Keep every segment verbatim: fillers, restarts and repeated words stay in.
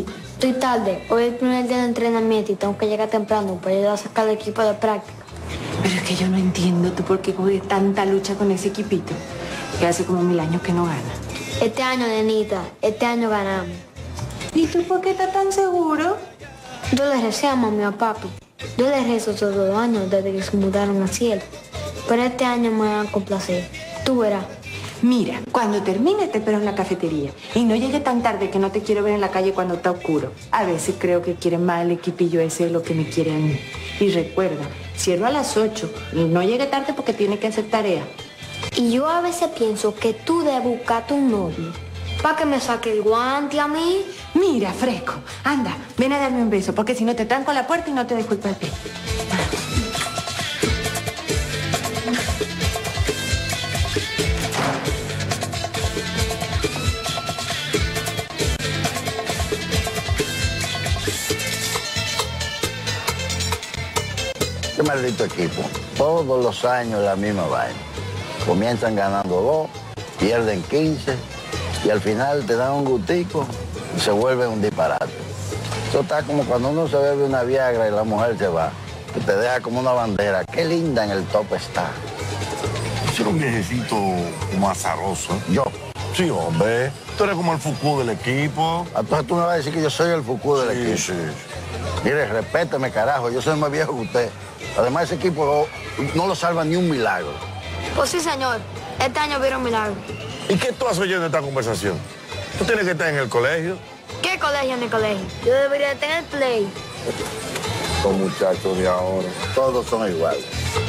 estoy tarde. Hoy es el primer día de entrenamiento y tengo que llegar temprano para ayudar a sacar el equipo de práctica. Pero es que yo no entiendo tú por qué coges tanta lucha con ese equipito, que hace como mil años que no gana. Este año, nenita, este año ganamos. ¿Y tú por qué estás tan seguro? Yo le recé a mami y a papi. Yo les rezo todos los años desde que se mudaron al cielo. Pero este año me van a complacer. Tú verás. Mira, cuando termine te espero en la cafetería. Y no llegue tan tarde que no te quiero ver en la calle cuando está oscuro. A veces creo que quieren más el equipillo ese de lo que me quiere a mí. Y recuerda, cierro a las ocho. Y no llegue tarde porque tiene que hacer tarea. Y yo a veces pienso que tú debes buscarte un novio. ¿Para que me saque el guante a mí? Mira, fresco. Anda, ven a darme un beso, porque si no te tranco la puerta y no te dejo el papel. Qué maldito equipo. Todos los años la misma vaina. Comienzan ganando dos, pierden quince y al final te dan un gustico y se vuelve un disparate. Eso está como cuando uno se bebe una Viagra y la mujer se va, que te deja como una bandera. Qué linda en el top está. Yo era un viejecito como azaroso. Yo. Sí, hombre. Tú eres como el Foucault del equipo. Entonces tú me vas a decir que yo soy el Foucault del sí, equipo. Sí, sí. Mire, respéteme, carajo. Yo soy más viejo que usted. Además, ese equipo no lo salva ni un milagro. Pues sí, señor. Este año vieron milagro. ¿Y qué tú has oído en esta conversación? Tú tienes que estar en el colegio. ¿Qué colegio en el colegio? Yo debería tener play. Los muchachos de ahora, todos son iguales.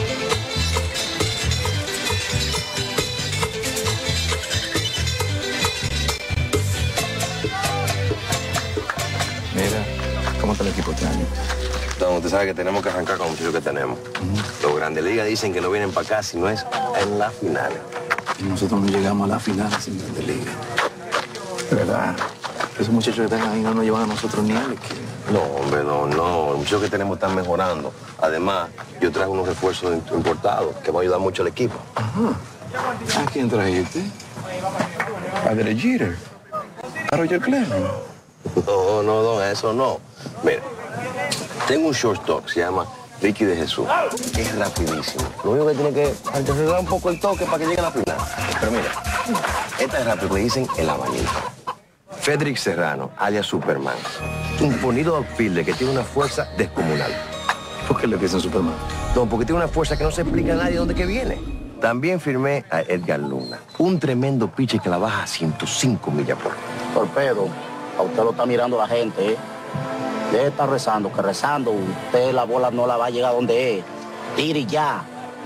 Mira, ¿cómo está el equipo este año? Don, usted sabe que tenemos que arrancar con los muchachos que tenemos. Uh-huh. Los Grandes Ligas dicen que no vienen para acá si no es en las finales. Y nosotros no llegamos a las finales sin Grandes Ligas. De verdad, esos muchachos que están ahí no nos llevan a nosotros ni al equipo. No, hombre, no, no. Los muchachos que tenemos están mejorando. Además, yo traje unos refuerzos importados que van a ayudar mucho al equipo. Ajá. ¿A quién trajiste? ¿A Derek Jeter? ¿A Roger Clemens? No, no, don, eso no. Mira, tengo un shortstop que se llama Ricky de Jesús. Es rapidísimo. Lo único que tiene que arreglar un poco el toque para que llegue a la final. Pero mira, esta es rápido, le dicen el abanico. Federic Serrano, alias Superman. Un bonito outfielder que tiene una fuerza descomunal. ¿Por qué le dicen Superman? No, porque tiene una fuerza que no se explica a nadie de dónde que viene. También firmé a Edgar Luna, un tremendo pitcher que la baja a ciento cinco millas por hora. Torpedo, a usted lo está mirando la gente, ¿eh? Deje de estar rezando, que rezando usted la bola no la va a llegar donde es. Tire ya.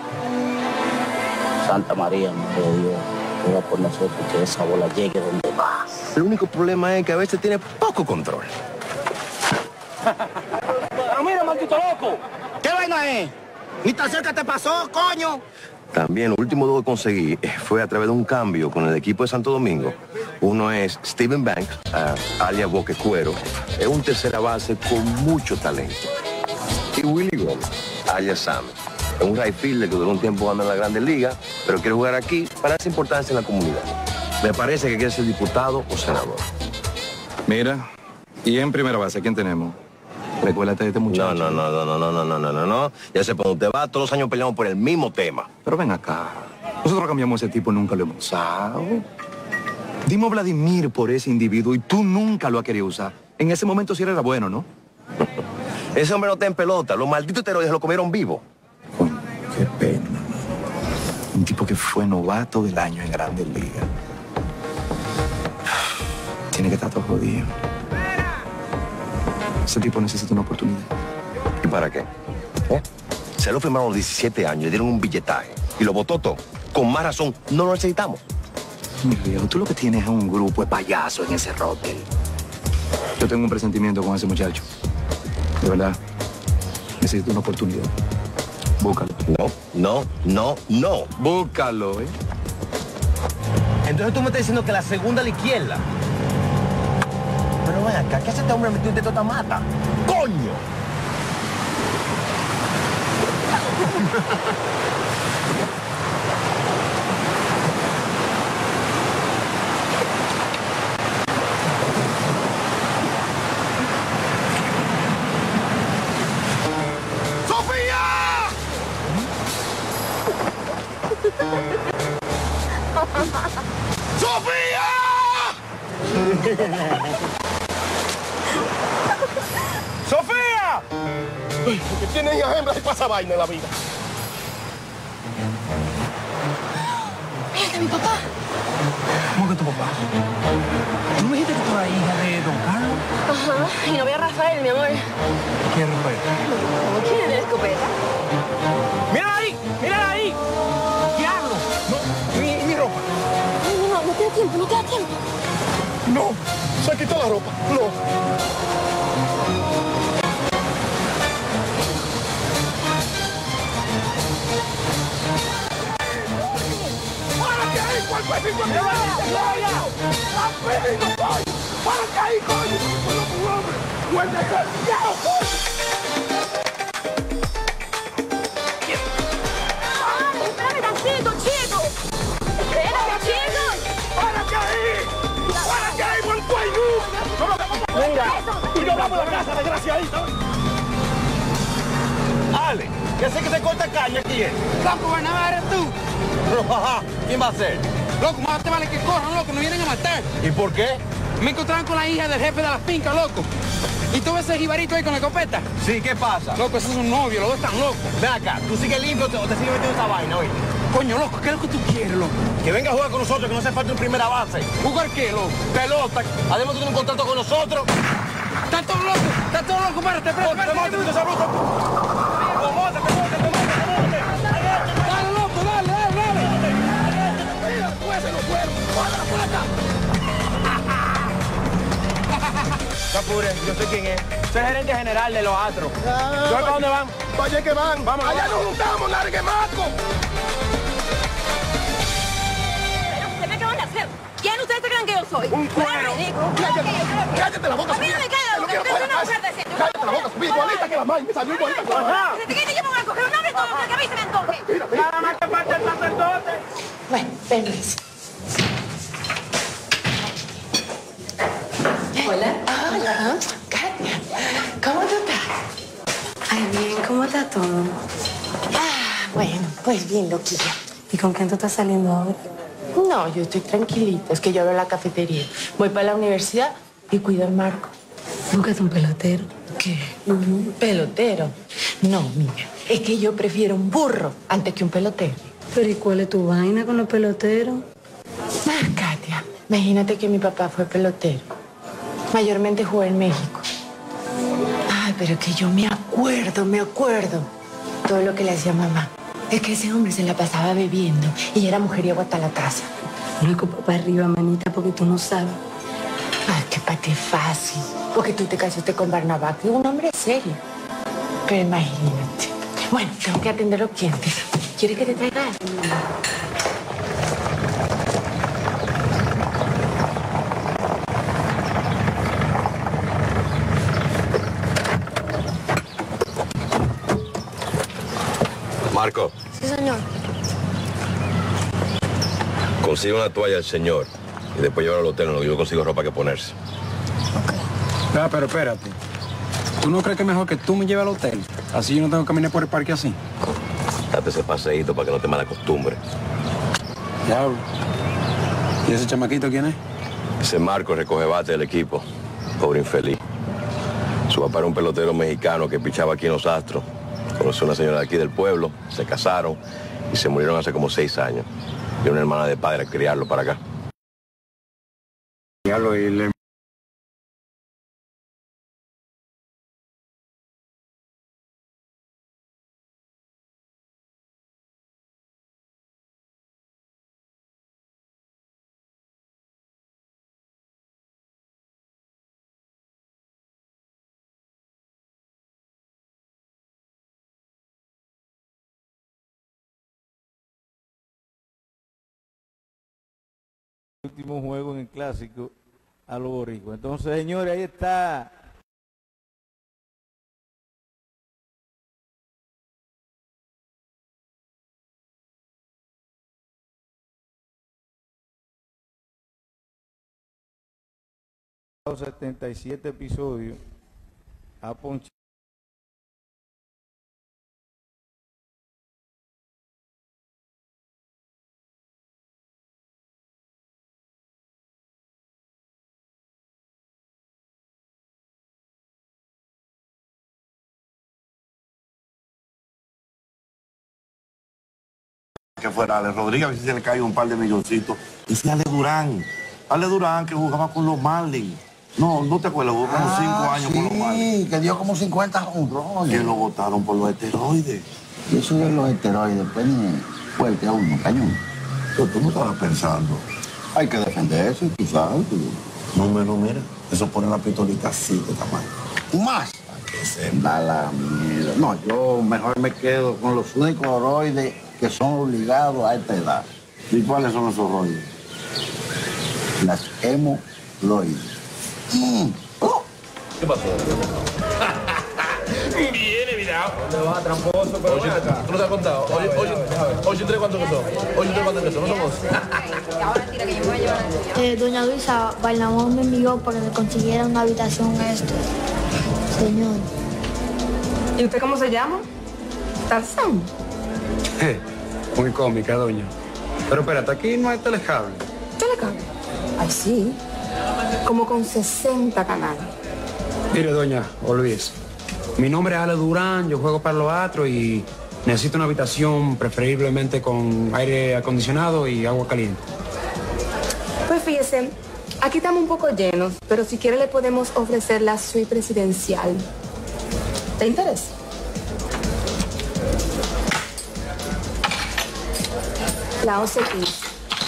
Santa María, Madre de Dios, ruega por nosotros que esa bola llegue donde va. El único problema es que a veces tiene poco control. Pero mira, maldito loco, ¿qué vaina es? Ni tan cerca te pasó, coño. También lo último dos que conseguí fue a través de un cambio con el equipo de Santo Domingo. Uno es Steven Banks, uh, alias Boquecuero. Es un tercera base con mucho talento. Y Willy Gómez, alias Sam. Es un right fielder que duró un tiempo jugando en la Grandes Ligas, pero quiere jugar aquí para darse importancia en la comunidad. Me parece que quiere ser diputado o senador. Mira, y en primera base, ¿quién tenemos? Recuérdate de este muchacho. No, no, no, no, no, no, no, no, no, no. Ya sé, cuando usted va, todos los años peleamos por el mismo tema. Pero ven acá. Nosotros cambiamos ese tipo, nunca lo hemos usado. Dimos a Vladimir por ese individuo y tú nunca lo has querido usar. En ese momento sí era bueno, ¿no? Ese hombre no está en pelota. Los malditos esteroides lo comieron vivo. Coño, qué pena. Un tipo que fue novato del año en Grandes Ligas. Tiene que estar todo jodido. Ese tipo necesita una oportunidad. ¿Y para qué? ¿Eh? Se lo firmaron a los diecisiete años, le dieron un billetaje y lo votó todo. Con más razón, no lo necesitamos. Mi viejo, tú lo que tienes es un grupo de payasos en ese roster. Yo tengo un presentimiento con ese muchacho. De verdad, necesito una oportunidad. Búscalo. No, no, no, no. Búscalo, ¿eh? Entonces tú me estás diciendo que la segunda a la izquierda. Pero ven acá, ¿qué hace este hombre metido de tota mata? ¡Coño! ¡Sofía! Que tienen hembras y pasa vaina en la vida. Mira, mi papá. ¿Cómo que tu papá? ¿Tú me dijiste que tú eras hija de don Carlos? Ajá, y novia Rafael, mi amor. ¿Quién es Rafael? ¿Cómo tiene la escopeta? ¡Mírala ahí! ¡Mírala ahí! ¡Diablo! No, mi, mi ropa. No, no, no, no queda tiempo, no queda tiempo. No, se quitó la ropa. No. ¿Cuál fue el ¡Ya vaya! ¡Ya vaya! ¡Rápido, coño! ¡Párate ahí, coño! ¡Un hombre! ¡Buen desgraciado, coño! ¡Ay, espérame tantito, chico! ¡Espérate, chico! ¡Párate ahí! ¡Párate ahí, buen cuello! Venga. Y nos vamos a la casa, desgraciadito. Ale, que sé que se corta caña aquí, ¿eh? Loco, Barnabás, eres tú. Pero, ajá, ¿quién va a ser? Loco, más te vale que corran, loco, nos vienen a matar. ¿Y por qué? Me encontraron con la hija del jefe de la finca, loco. ¿Y tú ves ese jibarito ahí con la escopeta? Sí, ¿qué pasa? Loco, esos son novios, los dos están locos. Ven acá, ¿tú sigues limpio o te, o te sigues metiendo esa vaina, oye? Coño, loco, ¿qué es lo que tú quieres, loco? Que venga a jugar con nosotros, que no hace falta en primera base. ¿Jugar qué, loco? Pelota, además tú tienes un contrato con nosotros. ¡Está todo loco! ¡Está todo loco! ¡Párate, espérate, ¡Te espérate! montes, esa bruta! ¡Te montes, te montes, te montes, te montes! ¡Dale, loco, dale, dale, dale! ¡Fuese, no fueron! ¡Guarda la puerta! Capure, yo sé quién es. Soy el gerente general de los Astros. Ah, ¿Tú para dónde van? Vaya que van. Vamos, Allá vamos. nos juntamos, largue maco. ¿Ustedes qué van a hacer? ¿Quién ustedes se creen que yo soy? Un cuero. Cállate, cállate la boca. A mí no me cae la boca, Yo yo quiero soy una coger mujer la decente. Cállate la boca, subí igualita que la maíz. Me salió igualita que la maíz. ¿Desde qué yo me voy a coger un hombre todo lo que avisen entonces? Mira, mira. Nada más que falta el sacerdote. Bueno, permiso. Hola. Hola. Katia, ¿cómo tú estás? Ay, bien, ¿cómo está todo? Ah, bueno, pues bien, loquilla. ¿Y con quién tú estás saliendo ahora? No, yo estoy tranquilita. Es que yo abro la cafetería. Voy para la universidad y cuido al Marco. Búscate un pelotero. ¿Qué? ¿Un pelotero? No, mira, es que yo prefiero un burro antes que un pelotero. Pero ¿y cuál es tu vaina con los peloteros? Ah, Katia, imagínate que mi papá fue pelotero. Mayormente jugó en México. Ay, pero que yo me acuerdo, me acuerdo todo lo que le hacía mamá. Es que ese hombre se la pasaba bebiendo y era mujeriego hasta la taza. No escupa para arriba, manita, porque tú no sabes. Ay, que para ti es fácil. Porque tú te casaste con Barnabás, que es un hombre serio. Pero imagínate. Bueno, tengo que atender los clientes. ¿Quieres que te traiga algo? Marco, Sí, señor. consigue una toalla al señor y después llevarlo al hotel en lo que yo consigo ropa que ponerse. Ah, pero espérate. ¿Tú no crees que es mejor que tú me lleves al hotel? Así yo no tengo que caminar por el parque así. Date ese paseíto para que no te mala costumbre. Diablo. ¿Y ese chamaquito quién es? Ese Marco recoge bate del equipo. Pobre infeliz. Su papá era un pelotero mexicano que pichaba aquí en los Astros. Conoció a una señora de aquí del pueblo, se casaron y se murieron hace como seis años. Y una hermana de padre a criarlo para acá. Diablo, y le último juego en el clásico a los boricos. Entonces, señores, ahí está setenta y siete episodios a ponchar. que fuera Ale Rodríguez, a ver si se le cae un par de milloncitos. Ese Ale Durán. Ale Durán que jugaba con los Marlins. No, no te acuerdas, jugó como Ah, cinco años sí, con los Marlins. que dio como cincuenta jonrones. Que lo botaron por los esteroides. Y eso de los esteroides, pues ni fuerte a uno, cañón. Pero tú no estabas pensando. Hay que defenderse, tú sabes. Tú. No, no, mira. Eso pone la pistolita así de tamaño. Más. Da la mierda. No, yo mejor me quedo con los únicos oroides que son obligados a esta edad. ¿Y cuáles son esos rollos? Las hemorroides. Mm. Oh. ¿Qué pasó? Viene, mira. ¿Dónde va, tramposo? Pero Oye, ¿tú no te has contado? Oye, oye, oye, ¿tres cuántos que son? Oye, ¿tres cuántos que son? ¿No somos? Eh, doña Luisa, Bailamos me envió para que le consiguiera una habitación a esto. Señor. ¿Y usted cómo se llama? Tarzán. Muy cómica, doña. Pero espérate, aquí no hay telecable. ¿Telecable? Ay, sí. Como con sesenta canales. Mire, doña, olvídese. Mi nombre es Ale Durán, yo juego para los Astros y necesito una habitación preferiblemente con aire acondicionado y agua caliente. Pues fíjese, aquí estamos un poco llenos, pero si quiere le podemos ofrecer la suite presidencial. ¿Te interesa? La once quince.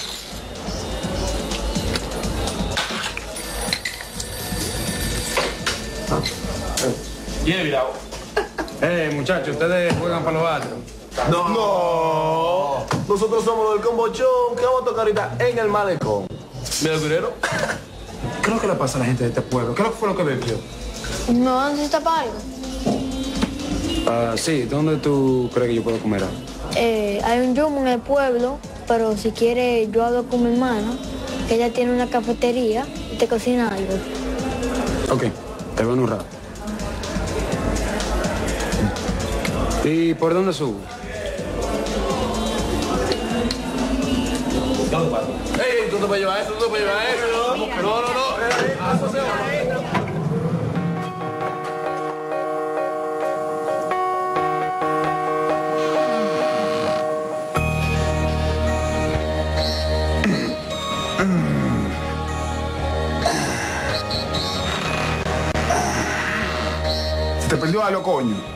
Viene, mira. Eh, muchachos, ¿ustedes juegan para los Astros? No. No. Nosotros somos los del combochón que vamos a tocar ahorita en el malecón. Mira el curero. ¿Qué es lo que le pasa a la gente de este pueblo? ¿Qué fue lo que bebió? ¿No necesita para algo? Ah, sí, ¿dónde tú crees que yo puedo comer algo? Eh, hay un yumo en el pueblo, pero si quiere yo hablo con mi hermana, que ella tiene una cafetería y te cocina algo. Ok, te veo en un rato. ¿Y por dónde subo? Ey, tú no puedes llevar eso, tú no puedes llevar eso. No, no, no. Eso se va. Se te perdió algo, coño.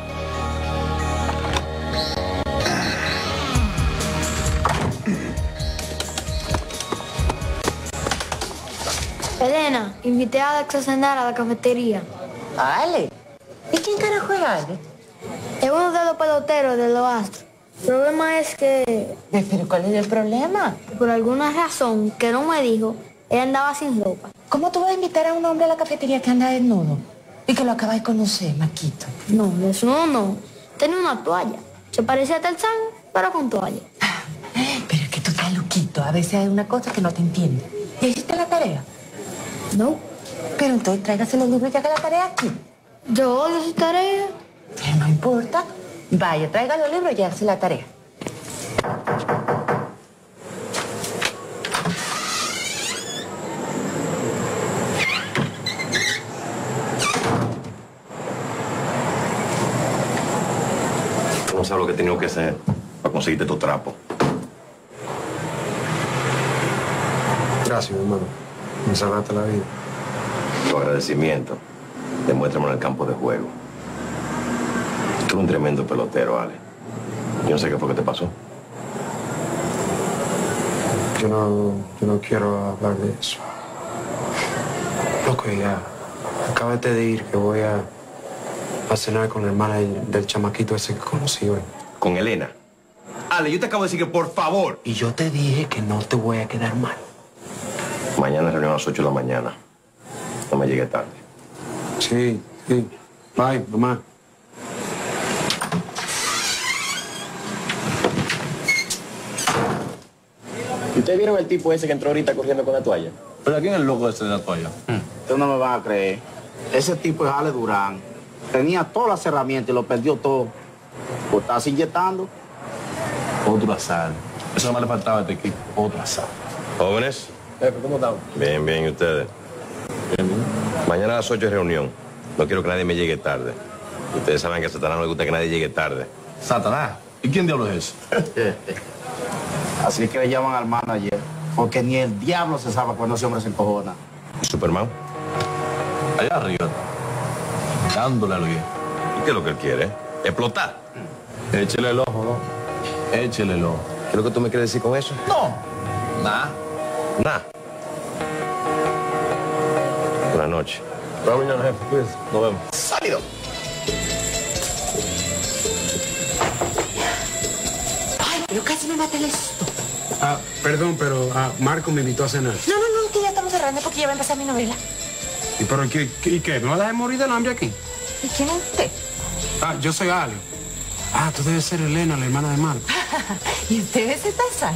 Elena, invité a Alex a cenar a la cafetería. Ale. ¿Y quién carajo es Ale? Es uno de los peloteros de los Astros. El problema es que... ¿Pero cuál es el problema? Por alguna razón que no me dijo, él andaba sin ropa. ¿Cómo tú vas a invitar a un hombre a la cafetería que anda desnudo? Y que lo acabas de conocer, Maquito. No, desnudo no. Tenía una toalla. Se parecía a Tarzán, pero con toalla. Pero es que tú estás loquito. A veces hay una cosa que no te entiende. ¿Y hiciste la tarea? No. Pero entonces tráigase los libros y haga la tarea aquí. Yo odio su tarea. Pero no importa. Vaya, traiga los libros y hace la tarea. No sabes lo que he tenido que hacer para conseguirte tu trapo. Gracias, mi hermano. Me salvaste la vida. Tu agradecimiento, demuéstramelo en el campo de juego. Tú eres un tremendo pelotero, Ale. Yo no sé qué fue que te pasó. Yo no, yo no quiero hablar de eso. Loco, ya. Acábate de ir que voy a, a cenar con la hermana del, del chamaquito ese que conocí hoy. ¿Con Elena? Ale, yo te acabo de decir que por favor. Y yo te dije que no te voy a quedar mal. Mañana reunión a las ocho de la mañana. No me llegue tarde. Sí, sí. Bye, mamá. ¿Ustedes vieron el tipo ese que entró ahorita corriendo con la toalla? ¿Pero quién es el loco ese de la toalla? Ustedes no me van a creer. Ese tipo es Ale Durán. Tenía todas las herramientas y lo perdió todo. Pues estás inyectando. Otro azar. Eso no me le faltaba a este equipo. Otro azar. Jóvenes. Jefe, ¿cómo estamos? Bien, bien, ¿y ustedes? Bien, bien. Mañana a las ocho es reunión. No quiero que nadie me llegue tarde. Ustedes saben que a Satanás no le gusta que nadie llegue tarde. ¿Satanás? ¿Y quién diablo es ese? Así que le llaman al manager, porque ni el diablo se sabe cuando ese hombre se encojona. Superman, allá arriba, dándole a lo bien. ¿Y qué es lo que él quiere? ¿Explotar? Échele el ojo, ¿no? Échele el ojo. ¿Qué es lo que tú me quieres decir con eso? No. Nada. Nada. Buenas noches. Buenas mañana, jefe. Cuídense. Nos vemos. Salido. Ay, pero casi me mata el esto. Ah, perdón, pero ah, Marco me invitó a cenar. No, no, no, que ya estamos cerrando porque ya va a empezar mi novela. ¿Y pero qué, qué, y qué? ¿Me vas a dejar morir del hambre aquí? ¿Y quién es usted? Ah, yo soy Ale. Ah, tú debes ser Elena, la hermana de Marco. ¿Y usted es Tarzán?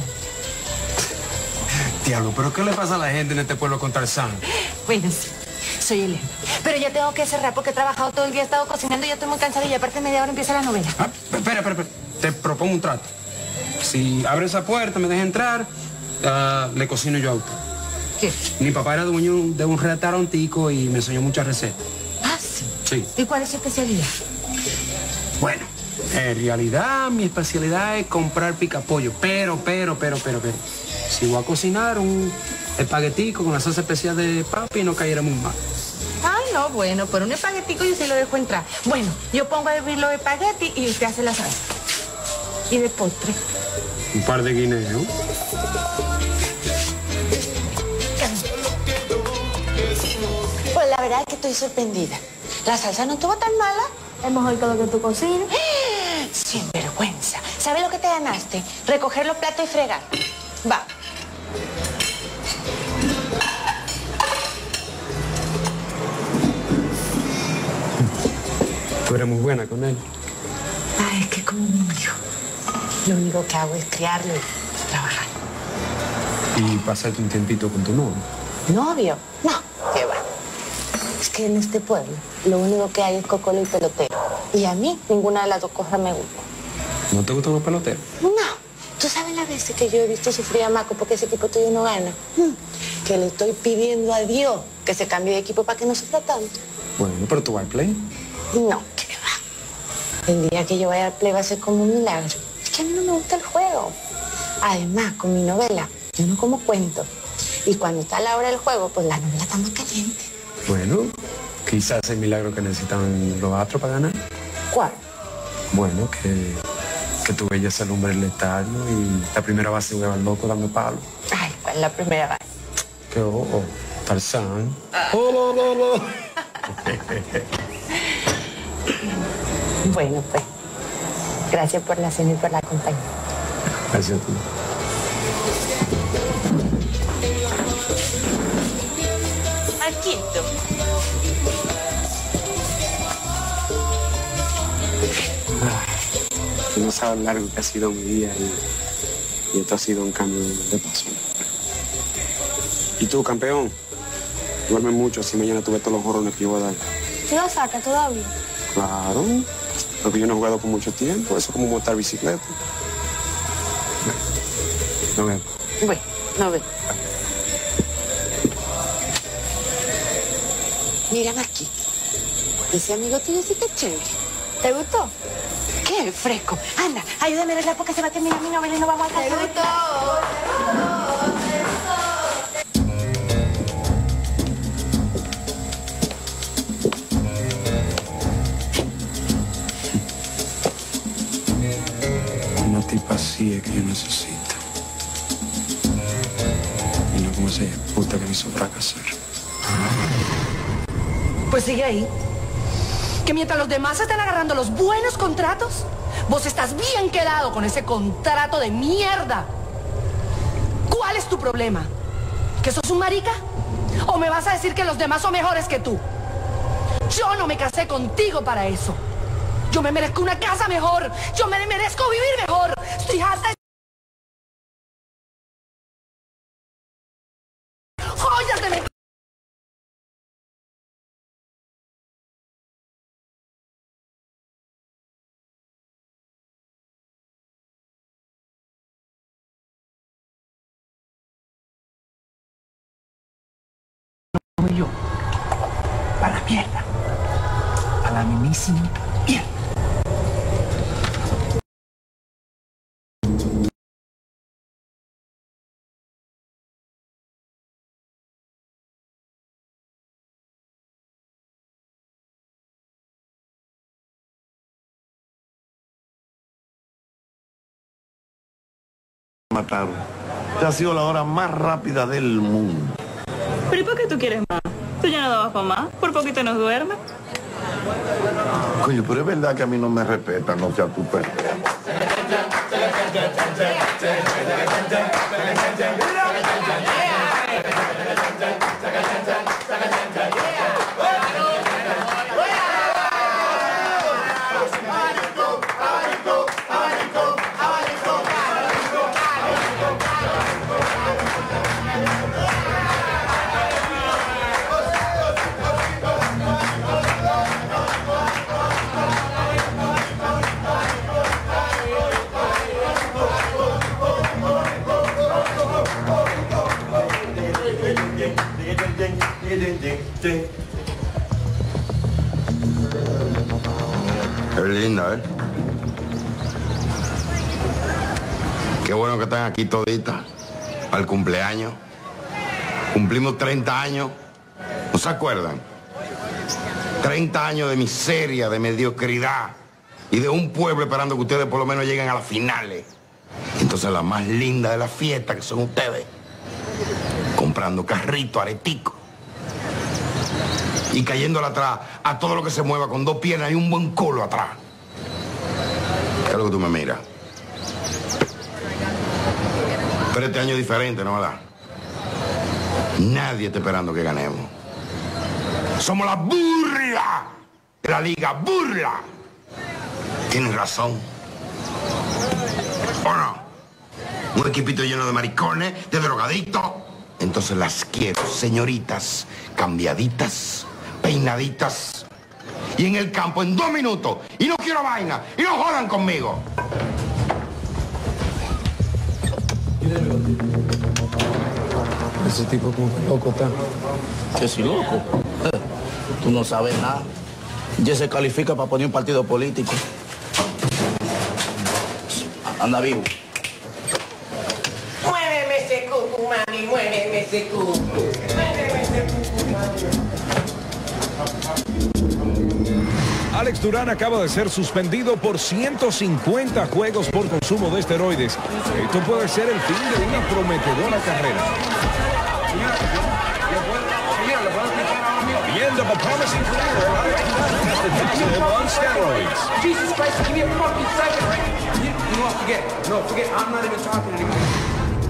Diablo, ¿pero qué le pasa a la gente en este pueblo con Tarzán? Bueno, sí, soy Elena. Pero ya tengo que cerrar porque he trabajado todo el día, he estado cocinando y ya estoy muy cansada y aparte media hora empieza la novela. Ah, espera, espera, espera. Te propongo un trato. Si abre esa puerta, me deja entrar, uh, le cocino yo a usted. ¿Qué? Mi papá era dueño de un restaurantico y me enseñó muchas recetas. Ah, sí. Sí. ¿Y cuál es su especialidad? Bueno, en realidad mi especialidad es comprar picapollo, pero, pero, pero, pero, pero. Si voy a cocinar un espaguetico con la salsa especial de papi, no cayera muy mal. Ay, no, bueno, por un espaguetico yo sí lo dejo entrar. Bueno, yo pongo a hervir los espaguetis y usted hace la salsa. ¿Y de postre? Un par de guineos. Pues la verdad es que estoy sorprendida. La salsa no estuvo tan mala. Es mejor que lo que tú cocines. Sin vergüenza. ¿Sabes lo que te ganaste? Recoger los platos y fregar. Va. Tú eres muy buena con él. Ay, es que como un hijo. Lo único que hago es criarlo y trabajar. Y pasarte un tiempito con tu novio. ¿Novio? No, qué va. Es que en este pueblo lo único que hay es cocolo y pelotero. Y a mí ninguna de las dos cosas me gusta. ¿No te gustan los peloteros? No. ¿Tú sabes las veces que yo he visto sufrir a Maco porque ese equipo tuyo no gana? Mm. Que le estoy pidiendo a Dios que se cambie de equipo para que no sufra tanto. Bueno, pero tú vas al play. No, que va. El día que yo vaya al play va a ser como un milagro. Es que a mí no me gusta el juego. Además, con mi novela, yo no como cuento. Y cuando está a la hora del juego, pues la novela está más caliente. Bueno, quizás el milagro que necesitan los astros para ganar. ¿Cuál? Bueno, que, que tu bella se alumbre el estadio y la primera base juega al loco dando palo. Ay, ¿cuál es la primera base? Que oh, oh, Tarzán. Oh, no, no, no. Bueno, pues, gracias por la cena y por la compañía. Gracias a ti. Marquito. Tú no sabes lo largo que ha sido mi día y, y esto ha sido un cambio de paso. ¿Y tú, campeón? Duerme mucho, así mañana tú ves todos los jorrones que yo voy a dar. ¿Tú lo sacas todavía? Claro, porque yo no he jugado por mucho tiempo, eso es como montar bicicleta. No veo. Bueno, no veo. Mira, Marquito, ese amigo tuyo sí que es chévere. ¿Te gustó? ¡Qué fresco! Anda, ayúdame a verla porque se va a terminar mi novela y no vamos a alcanzar. ¿Te gustó? Una tipa así es que yo necesito. Y no como esa puta que me hizo fracasar. Pues sigue ahí. Que mientras los demás están agarrando los buenos contratos, vos estás bien quedado con ese contrato de mierda. ¿Cuál es tu problema? ¿Que sos un marica? ¿O me vas a decir que los demás son mejores que tú? Yo no me casé contigo para eso. Yo me merezco una casa mejor. Yo me merezco vivir mejor. Estoy harta de... joyas de mi... yo. Para la mierda. A la mismísima mierda. mataron. Esta ha sido la hora más rápida del mundo. ¿Pero y por qué tú quieres más? Tú ya no dabas para más. Por poquito nos duermes. Coño, pero es verdad que a mí no me respetan, no sea tu perro. Es linda, ¿eh? Qué bueno que están aquí toditas para el cumpleaños. Cumplimos treinta años. ¿No se acuerdan? treinta años de miseria, de mediocridad y de un pueblo esperando que ustedes por lo menos lleguen a las finales. Entonces la más linda de la fiesta, que son ustedes, comprando carrito, aretico y cayéndole atrás a todo lo que se mueva con dos piernas y un buen culo atrás. ¿Qué es lo que tú me miras? Pero este año es diferente, ¿no verdad? Nadie está esperando que ganemos. Somos la burla de la liga, burla. Tienen razón. ¿O no? Un equipito lleno de maricones, de drogadictos. Entonces las quiero, señoritas, cambiaditas, peinaditas. Y en el campo en dos minutos. Y no quiero vaina. Y no jodan conmigo. Ese tipo como que loco está. Que si loco. Eh, tú no sabes nada. Ya se califica para poner un partido político. Anda vivo. Muéveme ese cucu, mami, muéveme ese cucu. Muéveme ese cucu, mami. Alex Durán acaba de ser suspendido por ciento cincuenta juegos por consumo de esteroides. Esto puede ser el fin de una prometedora carrera. The end of a promising career, Alex Durán has been tested on steroids. Jesus Christ, give me a fucking second, right? You, you know what, forget it. No, forget it. I'm not even talking anymore.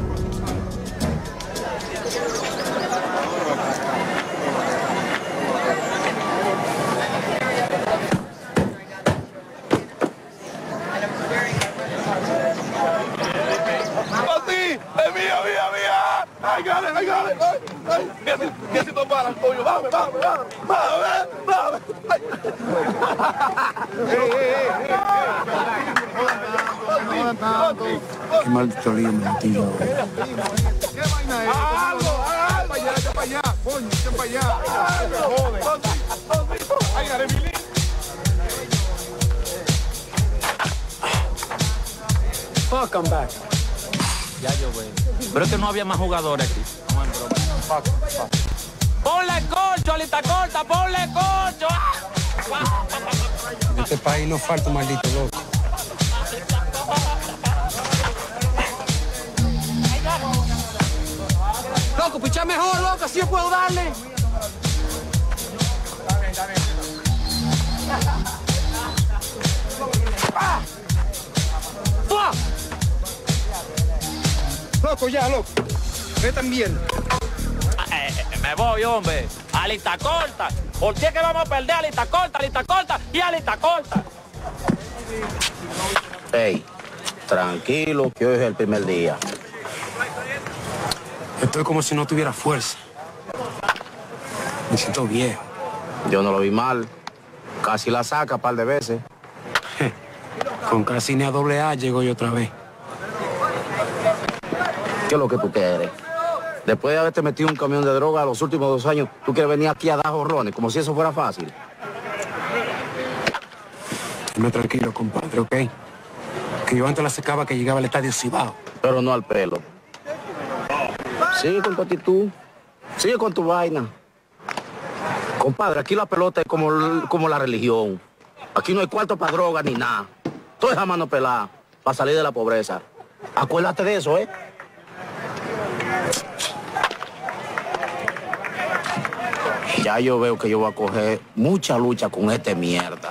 I got it, I got it. Ay, ay, mira si, mira si tú paras, coño. Bájame, bájame, bájame. Bájame, bájame. Qué maldito lío me metí yo. ¿Qué vaina es? Algo, algo. Para allá, para allá. Coño, echen para allá. Joder. Ay, Aremilín. Fuck, I'm back. Ya yo veo. Pero es que no había más jugadores aquí. No, en broma. Fuck, fuck. ¡Ponle corcho, alita corta! ¡Ponle corcho! En este país no falta un maldito loco. Loco, picha mejor, loco, así yo puedo darle. ¡Ah! ¡Fuck! Loco, ya, loco. Ve también. Eh, eh, me voy, hombre. Alita corta. ¿Por qué que vamos a perder? Alita corta, alita corta y alita corta. Hey, tranquilo, que hoy es el primer día. Estoy como si no tuviera fuerza. Me siento viejo. Yo no lo vi mal. Casi la saca un par de veces. Con casi ni a doble A llego yo otra vez. ¿Qué es lo que tú quieres? Después de haberte metido un camión de droga los últimos dos años, tú quieres venir aquí a dar jorrones, como si eso fuera fácil. Dime tranquilo, compadre, ¿ok? Que yo antes la secaba que llegaba al estadio Cibao. Pero no al pelo. Sigue con tu actitud. Sigue con tu vaina. Compadre, aquí la pelota es como, como la religión. Aquí no hay cuarto para droga ni nada. Todo es a mano pelada para salir de la pobreza. Acuérdate de eso, ¿eh? Ya yo veo que yo voy a coger mucha lucha con esta mierda.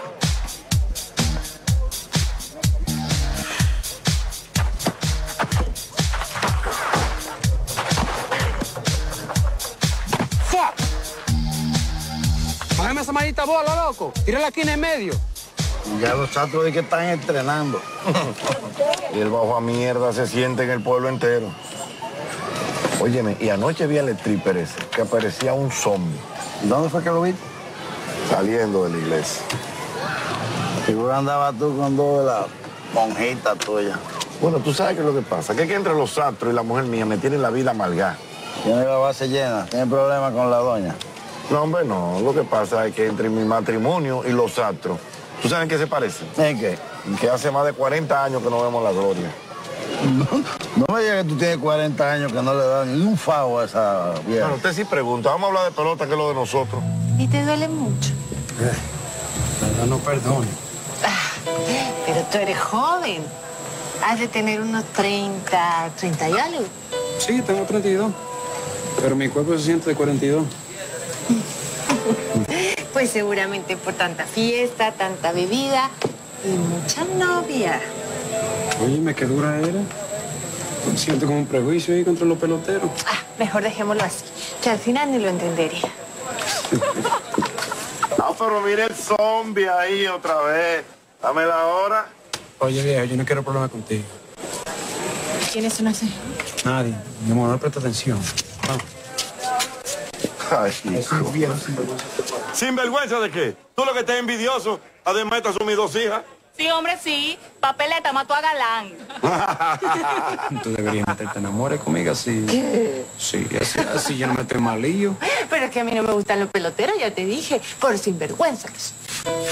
Bájame esa maldita bola, loco. Tírala aquí en el medio. Ya los astros de que están entrenando. Y el bajo a mierda se siente en el pueblo entero. Óyeme, y anoche vi al stripper ese, que aparecía un zombie. ¿Dónde fue que lo viste? Saliendo de la iglesia. Seguro andabas tú con dos de las monjitas tuyas. Bueno, tú sabes qué es lo que pasa, que es que entre los astros y la mujer mía me tienen la vida amargada. Tiene la base llena, tiene problemas con la doña. No, hombre, no. Lo que pasa es que entre mi matrimonio y los astros, ¿tú sabes en qué se parecen? ¿En qué? Que hace más de cuarenta años que no vemos la gloria. No, no me digas que tú tienes cuarenta años que no le das ni un favo a esa vieja. Bueno, usted sí pregunta. Vamos a hablar de pelota, que es lo de nosotros. ¿Y te duele mucho? Eh, la verdad no perdone. Ah, pero tú eres joven. Has de tener unos treinta, treinta y algo. Sí, tengo treinta y dos. Pero mi cuerpo se siente de cuarenta y dos. Pues seguramente por tanta fiesta, tanta bebida y mucha novia. Oye, qué dura era. Siento como un prejuicio ahí contra los peloteros. Ah, mejor dejémoslo así, que al final ni lo entendería. No, pero mire el zombie ahí otra vez. Dame la hora. Oye, viejo, yo no quiero problemas contigo. ¿Quiénes son esos? Nadie. Mi amor, no presta atención. Vamos. Ay, hijo. ¿Sin vergüenza de qué? Tú lo que estás envidioso, además estás con mis dos hijas. Sí, hombre, sí. Papeleta mató a Galán. Tú deberías meterte en amores conmigo así. ¿Qué? Sí, así, así yo no me estoy mal lío. Pero es que a mí no me gustan los peloteros, ya te dije, por sinvergüenza que son.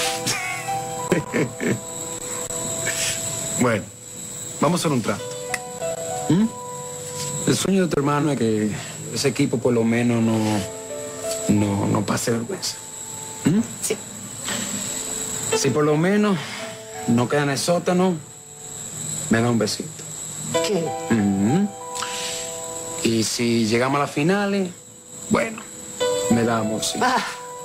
Bueno, vamos a hacer un trato. ¿Mm? El sueño de tu hermano es que ese equipo por lo menos no, no, no pase vergüenza. ¿Mm? Sí. Si por lo menos no queda en el sótano, me da un besito. ¿Qué? Mm-hmm. Y si llegamos a las finales, bueno, me da amorcito. Ah.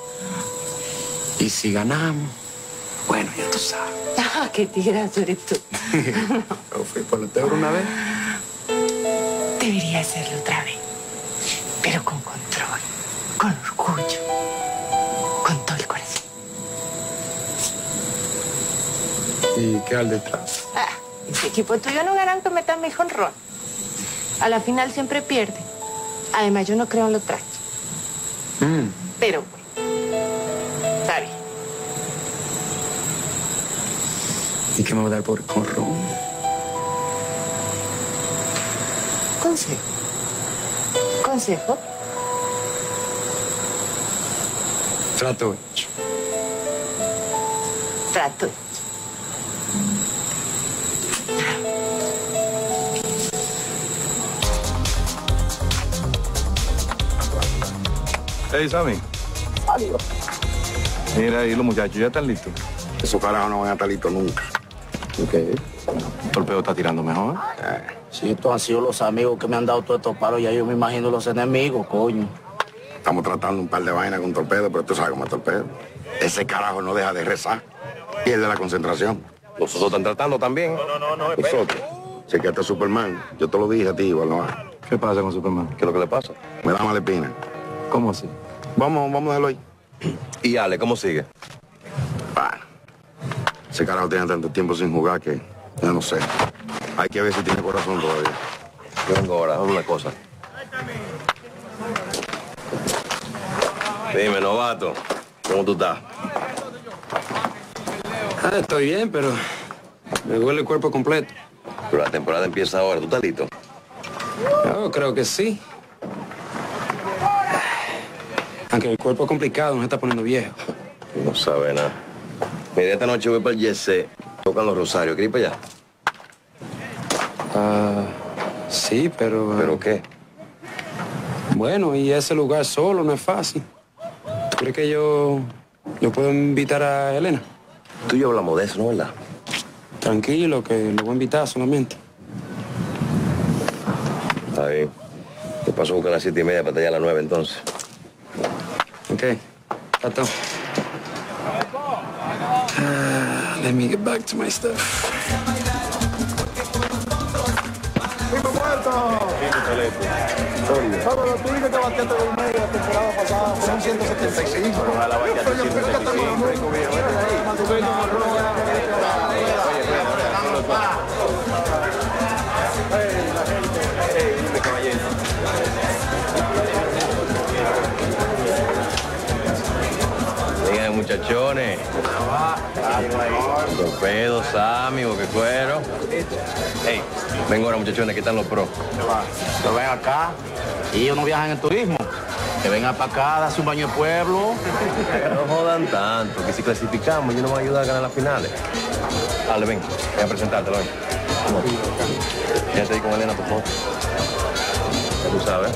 Y si ganamos, bueno, ya tú sabes. Ah, qué tirazo eres tú. Yo fui pelotero una vez. Debería hacerlo otra vez, pero con control, con orgullo, con todo el corazón. ¿Y qué al detrás? Ah, ese equipo tuyo no ganan que metan mi jonrón. A la final siempre pierden. Además, yo no creo en los trastos. Mm. Pero, bueno, está bien. ¿Y qué me va a dar por jonrón? Consejo. Consejo. Trato hecho. Trato hecho. Hey, Sammy. Adiós. Mira ahí, los muchachos ya están listos. Esos carajos no van a estar listos nunca. Ok. El torpeo está tirando mejor. Eh, si estos han sido los amigos que me han dado todos estos palos, ya yo me imagino los enemigos, coño. Estamos tratando un par de vainas con torpedo, pero tú sabes cómo es torpedo. Ese carajo no deja de rezar. Pierde la concentración. Los otros están tratando también. No, no, no, no. Nosotros. Si que este es Superman, yo te lo dije a ti, igual no. ¿Qué pasa con Superman? ¿Qué es lo que le pasa? Me da mala espina. ¿Cómo así? Vamos, vamos a dejarlo ahí. ¿Y Ale, cómo sigue? Bueno, ese carajo tiene tanto tiempo sin jugar que ya no sé. Hay que ver si tiene corazón todavía. Yo vengo ahora, dame una cosa. Dime, novato, ¿cómo tú estás? Ah, estoy bien, pero me duele el cuerpo completo. Pero la temporada empieza ahora, ¿tú estás listo? Yo creo que sí. Aunque el cuerpo es complicado, no se está poniendo viejo. No sabe nada. Mira, esta noche voy para el Yesé. Tocan los Rosarios. ¿Quieres ir para allá? Ah, sí, pero... ¿Pero qué? Bueno, y ese lugar solo no es fácil. ¿Tú crees que yo... yo puedo invitar a Elena? Tú y yo hablamos de eso, ¿no, verdad? Tranquilo, que lo voy a invitar solamente. Ahí. Te paso a buscar a las siete y media para allá a las nueve entonces. Ok. Tato. Uh, let me get back to my stuff. ¡Pico muerto! Pero tú dices que bateaste dos medio la temporada pasada. Son ciento setenta y cinco. Pero a la bateaste ciento setenta y cinco. Dime, caballero. Digan, muchachones. Torpedo, Sammy, Boquecuero. Hey, vengo ahora, muchachones, que están los pros. Pero ven acá. Y ellos no viajan en turismo. Que vengan para acá, darse un baño de pueblo. No jodan tanto, que si clasificamos, yo no me voy a ayudar a ganar las finales. Dale, ven, ven a presentártelo, ven. Quédate ahí con Elena, tu foto. Ya tú sabes.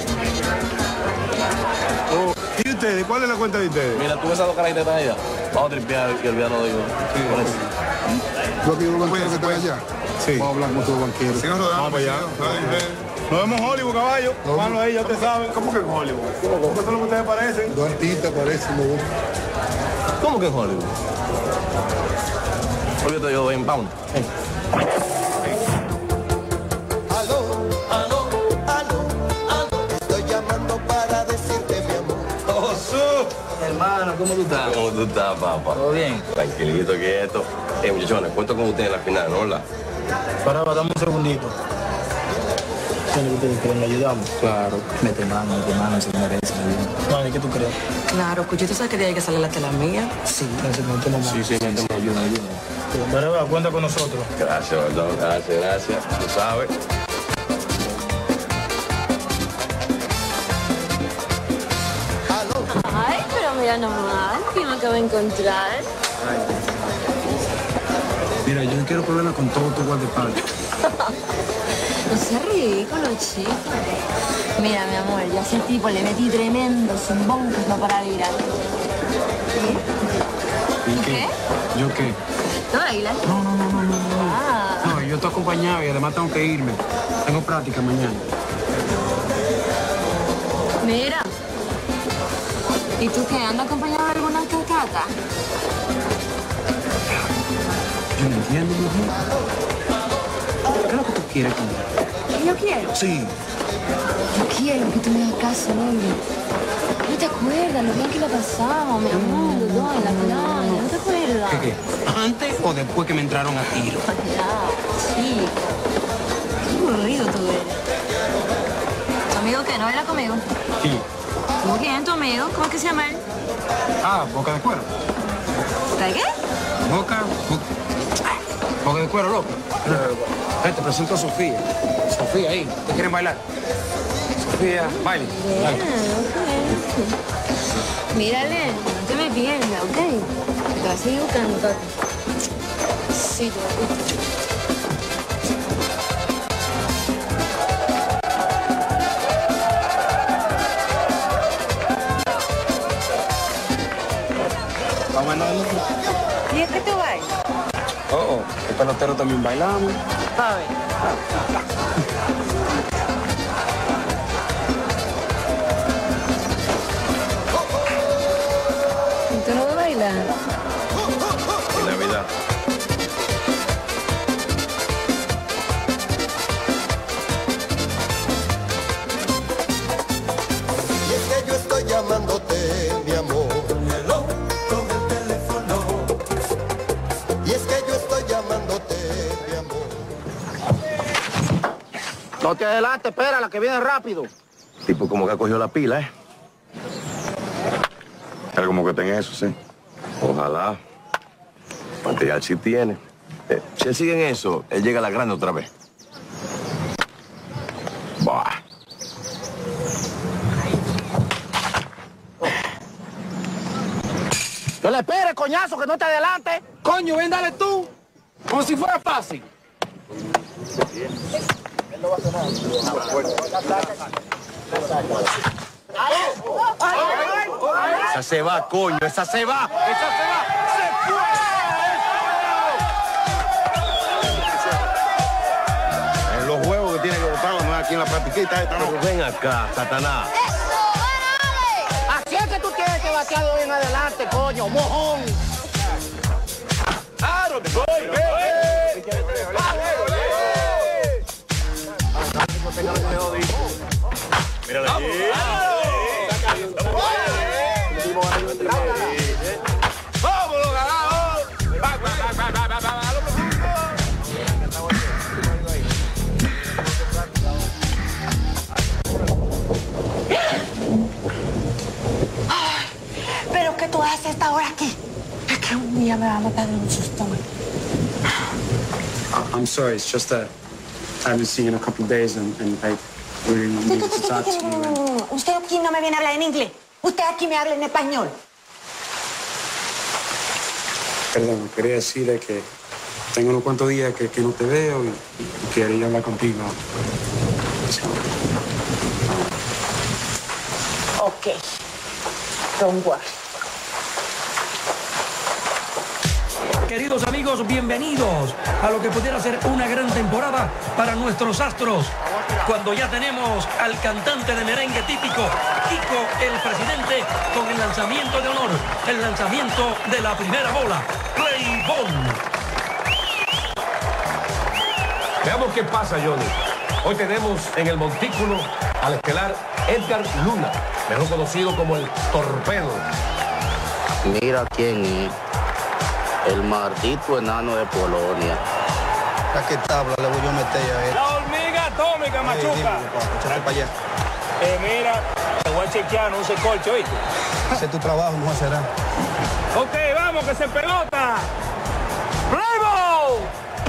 Oh, ¿y ustedes? ¿Cuál es la cuenta de ustedes? Mira, tú ves a dos carajitas que están allá. Vamos a tripear y olvidarnos de ellos. ¿Lo que los banqueros que están allá? Sí. Vamos a hablar con todos los banqueros. Vamos para allá. Nos vemos en Hollywood, caballo. Mano ahí, ya ustedes saben. ¿Cómo que en Hollywood? ¿Cómo que son lo que ustedes parecen? Dos artistas parecen, ¿no? ¿Cómo que en Hollywood? Olvídate yo, ven, vamos. Aló, aló, aló, aló. Estoy llamando para decirte mi amor. ¡Oh, su! Hermano, ¿cómo tú estás? ¿Cómo tú estás, papá? ¿Todo bien? Tranquilito, quieto. Eh, muchachones, cuento con ustedes en la final, ¿no? ¿Verdad? Para, dame un segundito. ¿Tiene que ustedes creen? ¿Le ayudamos? Claro. Mete mano, mete mano, se merece. Mami, ¿qué tú crees? Claro, Cucho, ¿tú sabes que hay que salir la tela mía? Sí, necesito más. Sí, sí, gente, me ayuda, ayuda. Pero, cuenta con nosotros. Gracias, perdón, gracias, gracias. Tú sabes. Ay, pero mira nomás, ¿quién me acaba de encontrar? Mira, yo no quiero problemas con todo tu guardaespaldas. No seas ridículo, chico. Mira, mi amor, yo a ese tipo le metí tremendo zumbón que no para de virar. ¿Y qué? ¿Yo qué? ¿Tú bailas? No, no, no, no, no. Ah. No, yo estoy acompañado y además tengo que irme. Tengo práctica mañana. Mira. ¿Y tú qué? ¿Andas acompañado de alguna cacata? Yo no entiendo, mujer. ¿Qué es lo que tú quieres conmigo? ¿Qué yo quiero? Sí. Yo quiero que tú me hagas caso, baby. ¿No te acuerdas lo bien que la pasamos, mi amor, los dos en la playa? ¿No te acuerdas? ¿Qué qué? ¿Antes o después que me entraron a tiro? Ya, chico. Qué aburrido tú eres. ¿Tu amigo qué? ¿No baila conmigo? Sí. ¿Cómo quién? ¿Tu amigo? ¿Cómo es que se llama él? Ah, boca de cuero. ¿De qué? Boca, boca. Boca de cuero, loco. Eh, te presento a Sofía. Sofía, ahí. ¿Te quieren bailar? Sofía, baile. Bien, ok. Mírale, no te me pierdas, ¿ok? Te vas a seguir buscando, Tati. Sí, te voy a gustar. ¿Y es que tú bailas? Oh, oh, el pelotero también bailamos. A ver. ¿Y tú no vas a bailar? En Navidad. Y es que yo estoy llamándote, mi amor. Hello, con el teléfono. Y es que yo estoy llamándote, mi amor. No te adelantes, espera, la que viene rápido. Tipo como que ha cogido la pila, ¿eh? Era como que tenga eso, sí. Ojalá. Material sí tiene. Eh, si él sigue en eso, él llega a la grande otra vez. Bah. Que le espere, coñazo, que no te adelante. Coño, ven, dale tú. Como si fuera fácil. Esa se va, coño, esa se va. Esa se va. ¡Se fue! En los juegos que tiene que botarlo, no es aquí en en la practiquita esta. Pero ven acá, Satanás. Así es que tú tienes que batear de hoy en adelante, coño, mojón. ¡Claro, te voy! Mírala aquí. ¡Vámonos, ganado! ¡Va, va, va, va, va, va, va! ¿Pero qué tú haces a esta hora aquí? Es que un día me va a matar de un susto. I'm sorry, it's just that I haven't seen you in a couple of days and, and I really needed to talk to you. And... Usted aquí no me viene a hablar en inglés. Usted aquí me habla en español. Perdón, quería decirle que tengo unos cuantos días que, que no te veo y, y quería hablar contigo. Ok. Don't worry. Queridos amigos, bienvenidos a lo que pudiera ser una gran temporada para nuestros astros. Cuando ya tenemos al cantante de merengue típico, Kiko el presidente, con el lanzamiento de honor, el lanzamiento de la primera bola, Play Ball. Veamos qué pasa, Johnny. Hoy tenemos en el montículo al estelar Edgar Luna, mejor conocido como el Torpedo. Mira quién es. El maldito enano de Polonia. ¿A qué tabla le voy yo a meter a él? La hormiga atómica, machuca. Echar para allá. Eh, mira, te voy a chequear, no se corche, ¿oíste? Ese es tu trabajo, no será. Ok, vamos, que se pelota. ¡Play ball!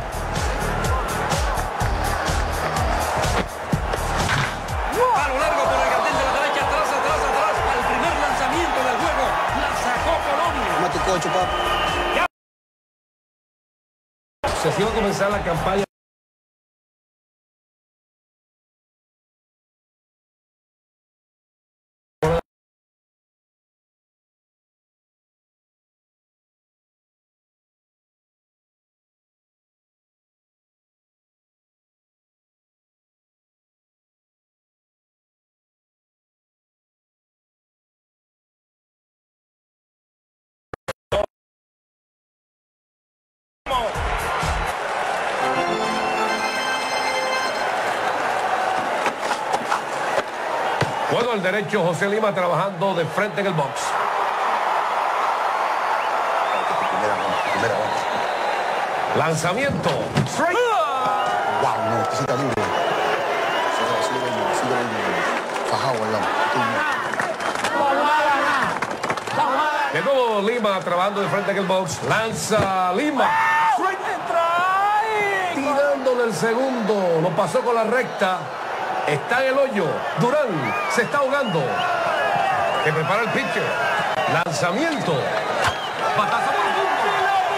A lo largo por el jardín de la derecha, atrás, atrás, atrás, al primer lanzamiento del juego, la sacó Polonia. Toma tu cocho, papá. Se iba a comenzar la campaña. Bueno, el derecho José Lima trabajando de frente en el box. Lanzamiento. Strike. Wow, no, este sí está duro. Fajado, De nuevo Lima trabajando de frente en el box. Lanza Lima. Strike. Tirándole el segundo. Lo pasó con la recta. Está en el hoyo. Durán se está ahogando. Que prepara el pitcher. Lanzamiento. Batazo profundo.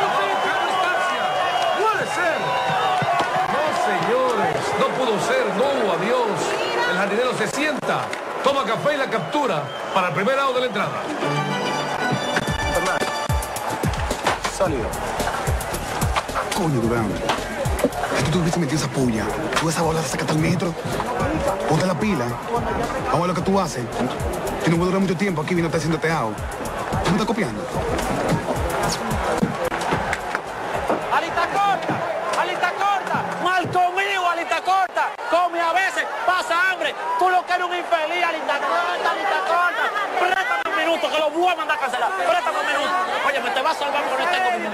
Puede ser. No, señores. No pudo ser. No, adiós. El jardinero se sienta. Toma café y la captura para el primer out de la entrada. Sólido. Coño, Durán. Tú tuviste metido esa puya. Tú esa bola la sacas al metro. Ponte la pila. Vamos a ver lo que tú haces. Yo no voy a durar mucho tiempo aquí viendo haciendo teao. ¿Tú me estás copiando? Alita corta, alita corta. Mal conmigo, alita corta. Come a veces, pasa hambre. Tú lo que eres un infeliz, alita corta, alita corta. Préstame un minuto, que lo voy a mandar a cancelar. Préstame un minuto. Oye, me te vas a salvar porque no tengo minuto.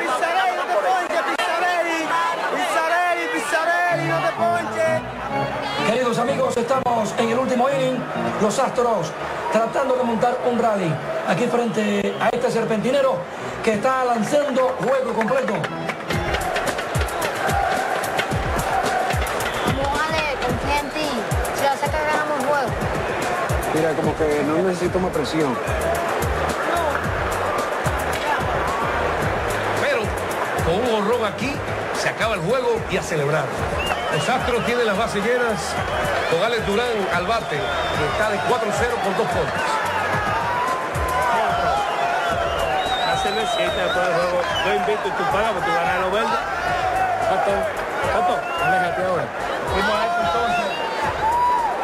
Queridos amigos, estamos en el último inning. Los Astros tratando de montar un rally aquí frente a este serpentinero que está lanzando juego completo. Vamos, Ale, confía en ti. Si lo hace que ganamos el juego. Mira, como que no necesito más presión. Pero con un honrón aquí se acaba el juego y a celebrar. Los Astros tienen las bases llenas con Alex Durán al bate y está de cuatro cero con dos ponches. Hacerle siete después del juego. Yo invito y tú pagas porque tú ganas los verdes. ¿Cuánto? ¿Cuánto? Aléjate ahora. Fuimos a esto entonces.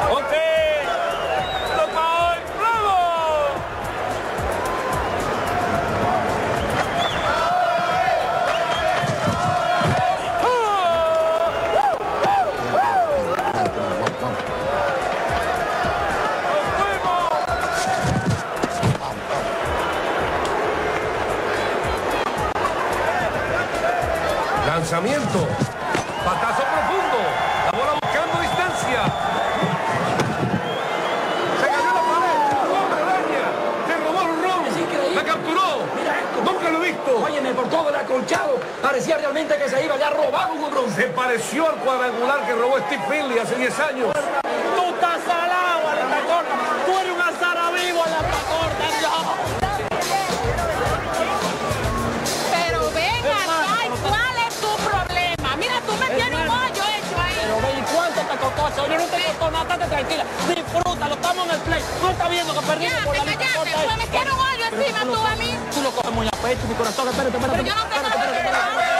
Lanzamiento. Patazo profundo. La bola buscando distancia. Se cayó la pared. Un hombre araña. Se robó el ron. Es increíble. La capturó. Mira esto. Nunca lo he visto. Óyeme, por todo el acolchado, parecía realmente que se iba ya a robar un ron. Se pareció al cuadrangular que robó Steve Finley hace diez años. Tú estás salado, Alita Corta. Tú eres un azara vivo, Alita Corta. Pero venga, ay, ¿cuál es tu problema? Mira, tú me tienes un hoyo hecho ahí. Pero ve, ¿y cuánto te costó eso? Yo no te costó nada, estate tranquila. Disfrútalo, estamos en el play. No estás viendo que perdimos por la Alita Corta. Pues me tienes un hoyo encima tú a mí. Tú lo coges muy a pecho, mi corazón. Espérate, espérate. Pero yo no tengo nada que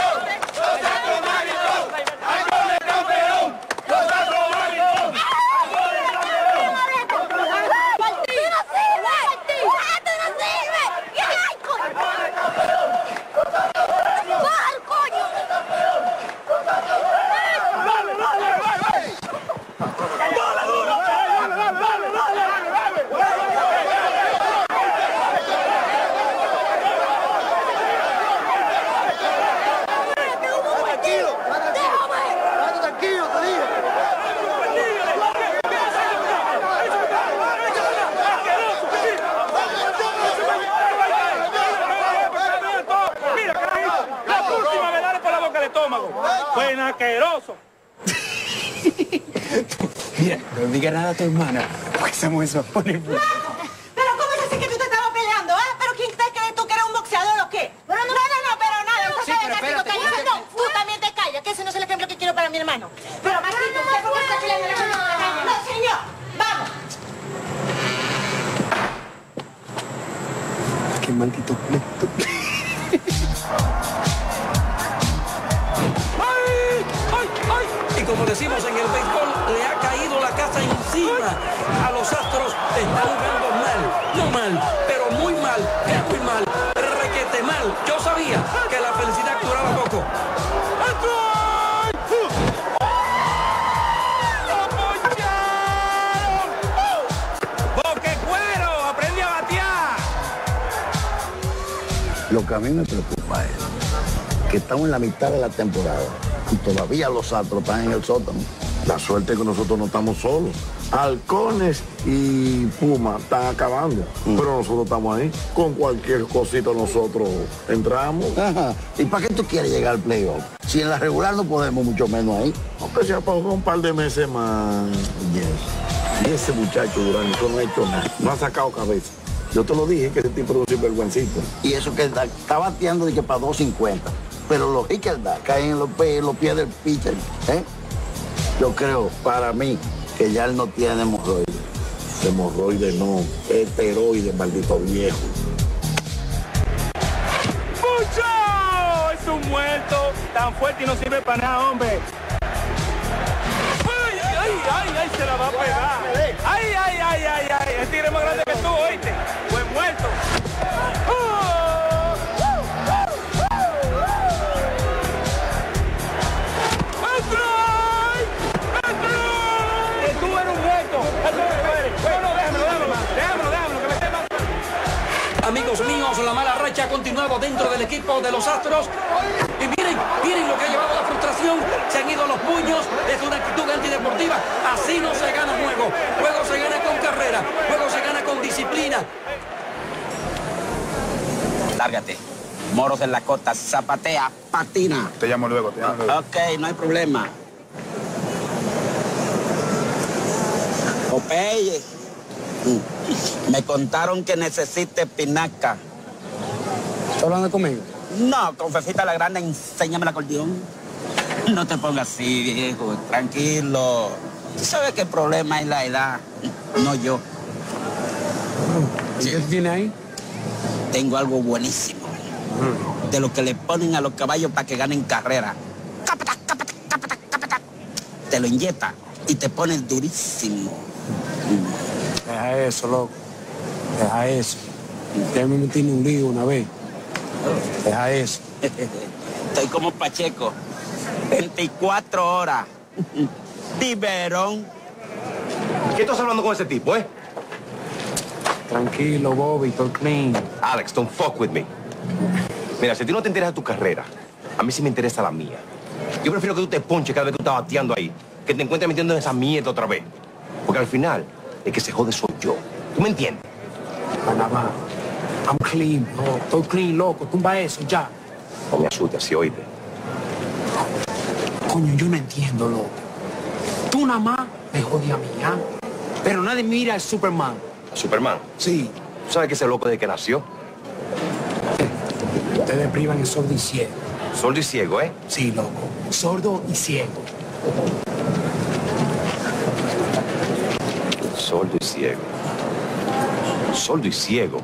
Buen asqueroso. Mira, no diga nada a tu hermana, porque esa mujer se va a poner... Pero ¿cómo es así que tú te estabas peleando, eh? ¿Pero quién te crees tú que eres un boxeador o qué? Pero no, no, no, pero nada. Sí, pero espérate, callas. No, tú también te callas, que ese no es el ejemplo que quiero para mi hermano. Pero Marquito, ¿usted por qué está peleando? No, señor, vamos. Qué maldito pleito. Y como decimos en el béisbol, le ha caído la casa encima. A los Astros están jugando mal. No mal, pero muy mal. Es muy mal. Requete mal. Yo sabía que la felicidad duraba poco. ¡Boque cuero! ¡Aprendí a batear! Lo que a mí me preocupa es que estamos en la mitad de la temporada y todavía los Astros están en el sótano. La suerte es que nosotros no estamos solos. Halcones y Puma están acabando, mm. pero nosotros estamos ahí. Con cualquier cosita nosotros entramos. Ajá. ¿Y para qué tú quieres llegar al playoff? Si en la regular no podemos, mucho menos ahí. Aunque sea para un par de meses más. Yes. Y ese muchacho Durán, eso no ha hecho nada. No ha sacado cabeza. Yo te lo dije, que ese tipo es un sinvergüencito. Y eso que está, está bateando de que para dos cincuenta. Pero los Hickers caen en los, pies, los pies del pitcher. ¿eh? Yo creo, para mí, que ya él no tiene hemorroides. Hemorroides no, esteroides, maldito viejo. ¡Mucho! Es un muerto tan fuerte y no sirve para nada, hombre. ¡Ay, ay, ay, ay! Se la va a pegar. ¡Ay, ay, ay, ay, ay! El tigre más grande que tú, oíste. Buen muerto. Amigos míos, la mala racha ha continuado dentro del equipo de los Astros. Y miren, miren lo que ha llevado la frustración. Se han ido los puños. Es una actitud antideportiva. Así no se gana juego. Juego se gana con carrera. Juego se gana con disciplina. Lárgate. Moros en la costa. Zapatea. Patina. Te llamo luego, te llamo luego. Ok, no hay problema. Popeye. Me contaron que necesita espinaca. ¿Estás hablando conmigo? No, con Fefita la Grande, enséñame el acordeón. No te pongas así, viejo, tranquilo. Tú sabes que el problema es la edad, no yo. ¿Y qué tiene ahí? Tengo algo buenísimo. Mm. De lo que le ponen a los caballos para que ganen carrera. Capata, capata, capata, capata. Te lo inyecta y te pones durísimo. Mm. Deja eso, loco. Deja eso. Ya me metí en un lío una vez. Deja eso. Estoy como Pacheco. veinticuatro horas. Tiberón. ¿Qué estás hablando con ese tipo, eh? Tranquilo, Bobby, estoy clean. Alex, don't fuck with me. Mira, si tú no te enteras de tu carrera, A mí sí me interesa la mía. Yo prefiero que tú te ponches cada vez que tú estás bateando ahí, que te encuentres metiendo en esa mierda otra vez. Porque al final, el que se jode soy yo. ¿Tú me entiendes? Panamá, I'm clean, no, estoy clean, loco, tumba eso, ya. No me asustes, así oíste. Coño, yo no entiendo, loco. Tú nada más me jodí a mí, ¿ah? Pero nadie mira al Superman. ¿Superman? Sí. ¿Tú sabes que ese loco desde que nació? Ustedes privan el sordo y ciego. Sordo y ciego, ¿eh? Sí, loco. Sordo y ciego. Sordo y ciego. Sordo y ciego.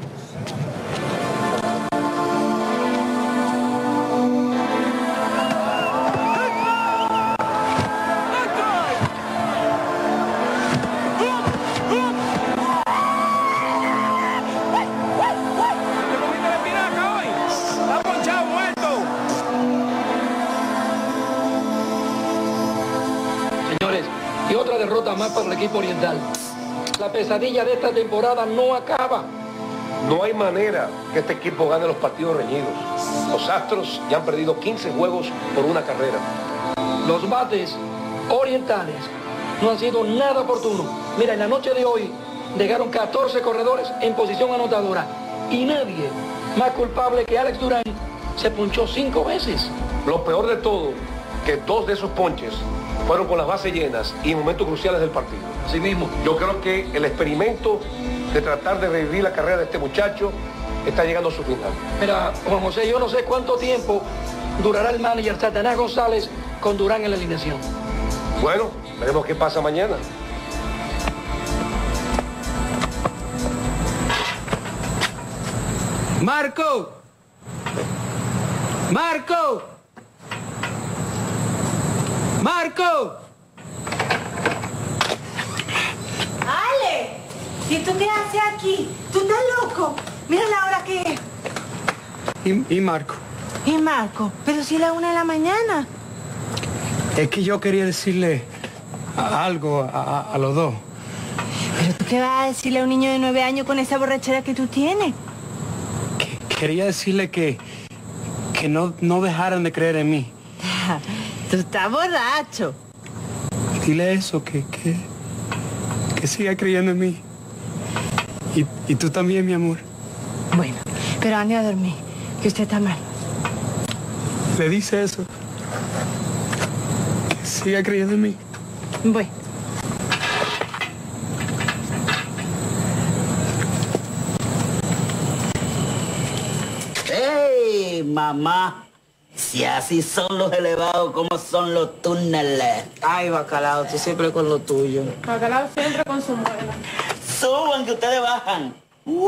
Señores, y otra derrota más para el equipo oriental. La pesadilla de esta temporada no acaba. No hay manera que este equipo gane los partidos reñidos. Los Astros ya han perdido quince juegos por una carrera. Los bates orientales no han sido nada oportunos. Mira, en la noche de hoy llegaron catorce corredores en posición anotadora y nadie más culpable que Alex Durán se punchó cinco veces. Lo peor de todo, que dos de esos ponches fueron con las bases llenas y en momentos cruciales del partido. Así mismo. Yo creo que el experimento de tratar de revivir la carrera de este muchacho está llegando a su final. Mira, Juan José, yo no sé cuánto tiempo durará el manager Satanás González con Durán en la alineación. Bueno, veremos qué pasa mañana. ¡Marco! ¡Marco! ¡Marco! ¡Ale! ¿Y tú qué haces aquí? ¿Tú estás loco? Mira la hora que es. ¿Y, y Marco? ¿Y Marco? Pero si es la una de la mañana. Es que yo quería decirle a- algo a, a- a los dos. ¿Pero tú qué vas a decirle a un niño de nueve años con esa borrachera que tú tienes? Quería decirle que, que no, no dejaran de creer en mí. Tú estás borracho. Dile eso, que, que, que siga creyendo en mí. Y, y tú también, mi amor. Bueno, pero ande a dormir, que usted está mal. Le dice eso. Que siga creyendo en mí. Bueno. ¡Ey, mamá! Si así son los elevados, ¿cómo son los túneles? Ay, Bacalao, tú siempre con lo tuyo. Bacalao siempre con su muela. Suban que ustedes bajan. ¡Uy!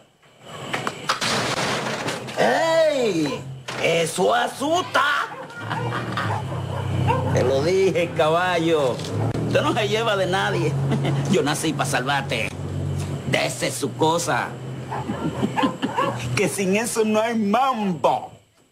¡Ey! ¡Eso asusta! Te lo dije, caballo. Usted no se lleva de nadie. Yo nací para salvarte. De esa es su cosa. Que sin eso no hay mambo.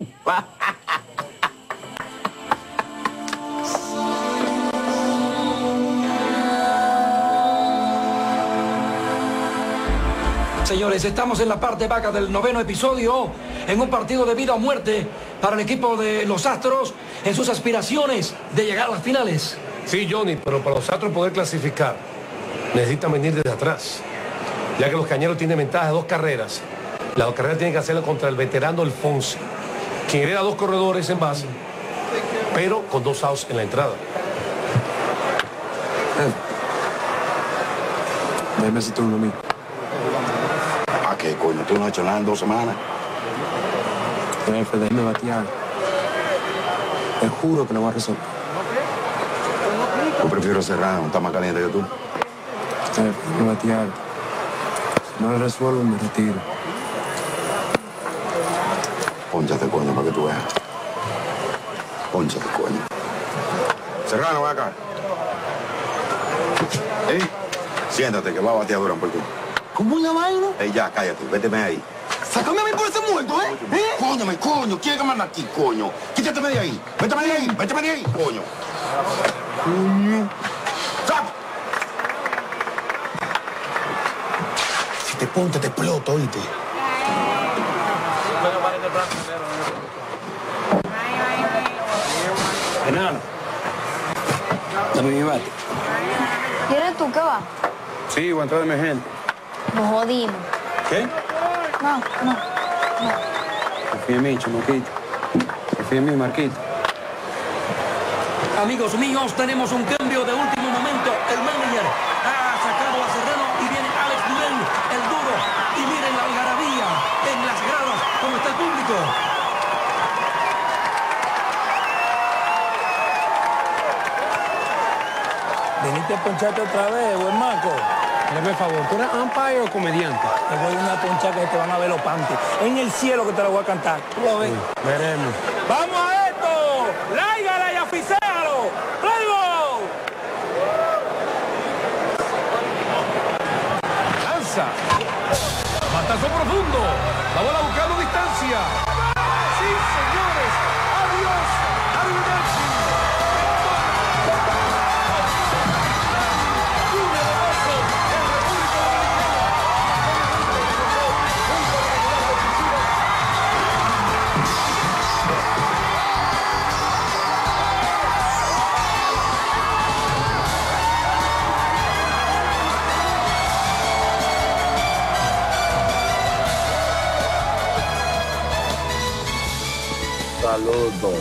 Señores, estamos en la parte baja del noveno episodio, en un partido de vida o muerte para el equipo de los Astros en sus aspiraciones de llegar a las finales. Sí, Johnny, pero para los Astros poder clasificar, necesitan venir desde atrás. Ya que los Cañeros tienen ventaja de dos carreras. Las dos carreras tienen que hacerlas contra el veterano Alfonso, quien hereda dos corredores en base, pero con dos outs en la entrada. Déjame ese turno a mí. ¿A qué, coño? ¿Tú no has hecho nada en dos semanas? Jefe, déjeme batear. Te juro que lo voy a resolver. Yo prefiero cerrar, no está más caliente que tú. Jefe, déjeme batear. Si no lo resuelvo, me retiro. Pónchate, coño, para que tú veas. Pónchate, coño. Serrano, ven acá. ¿Eh? Siéntate, que va a batear Durán por ti. ¿Cómo es la vaina? Ey, ya, cállate, véteme ahí. Sácame a mí por ese muerto, ¿eh? ¿Eh? Cóñame, coño, ¿quién que manda aquí, coño? Quítateme de ahí, véteme de ahí, véteme de ahí, coño. Coño. ¡Sap! Si te ponte, te exploto, ¿oíste? Ay, ay, Dame mi bate. ¿Y eres tú qué va? Sí, voy a entrar de emergente. Nos jodimos. ¿Qué? No, no, no. Confía en mí, chamaquito. Confía en mí, Marquito. Amigos míos, tenemos un cambio de último momento. El manager ha sacado a Serrano y viene Alex Durán, el duro. Y miren la algarabía en las gradas, como está el público. Veniste a poncharte otra vez, buen Marco. Dame favor, ¿tú eres umpire o comediante? Te voy a una poncha que te van a ver los panties. En el cielo que te lo voy a cantar. ¿Tú lo ves? Sí, veremos. ¡Vamos a esto! ¡Láigala y aficéalo! ¡Luego! Lanza. Batazo profundo. La bola buscando distancia. Sí, señores. Adiós. Arrivederci. Saludos.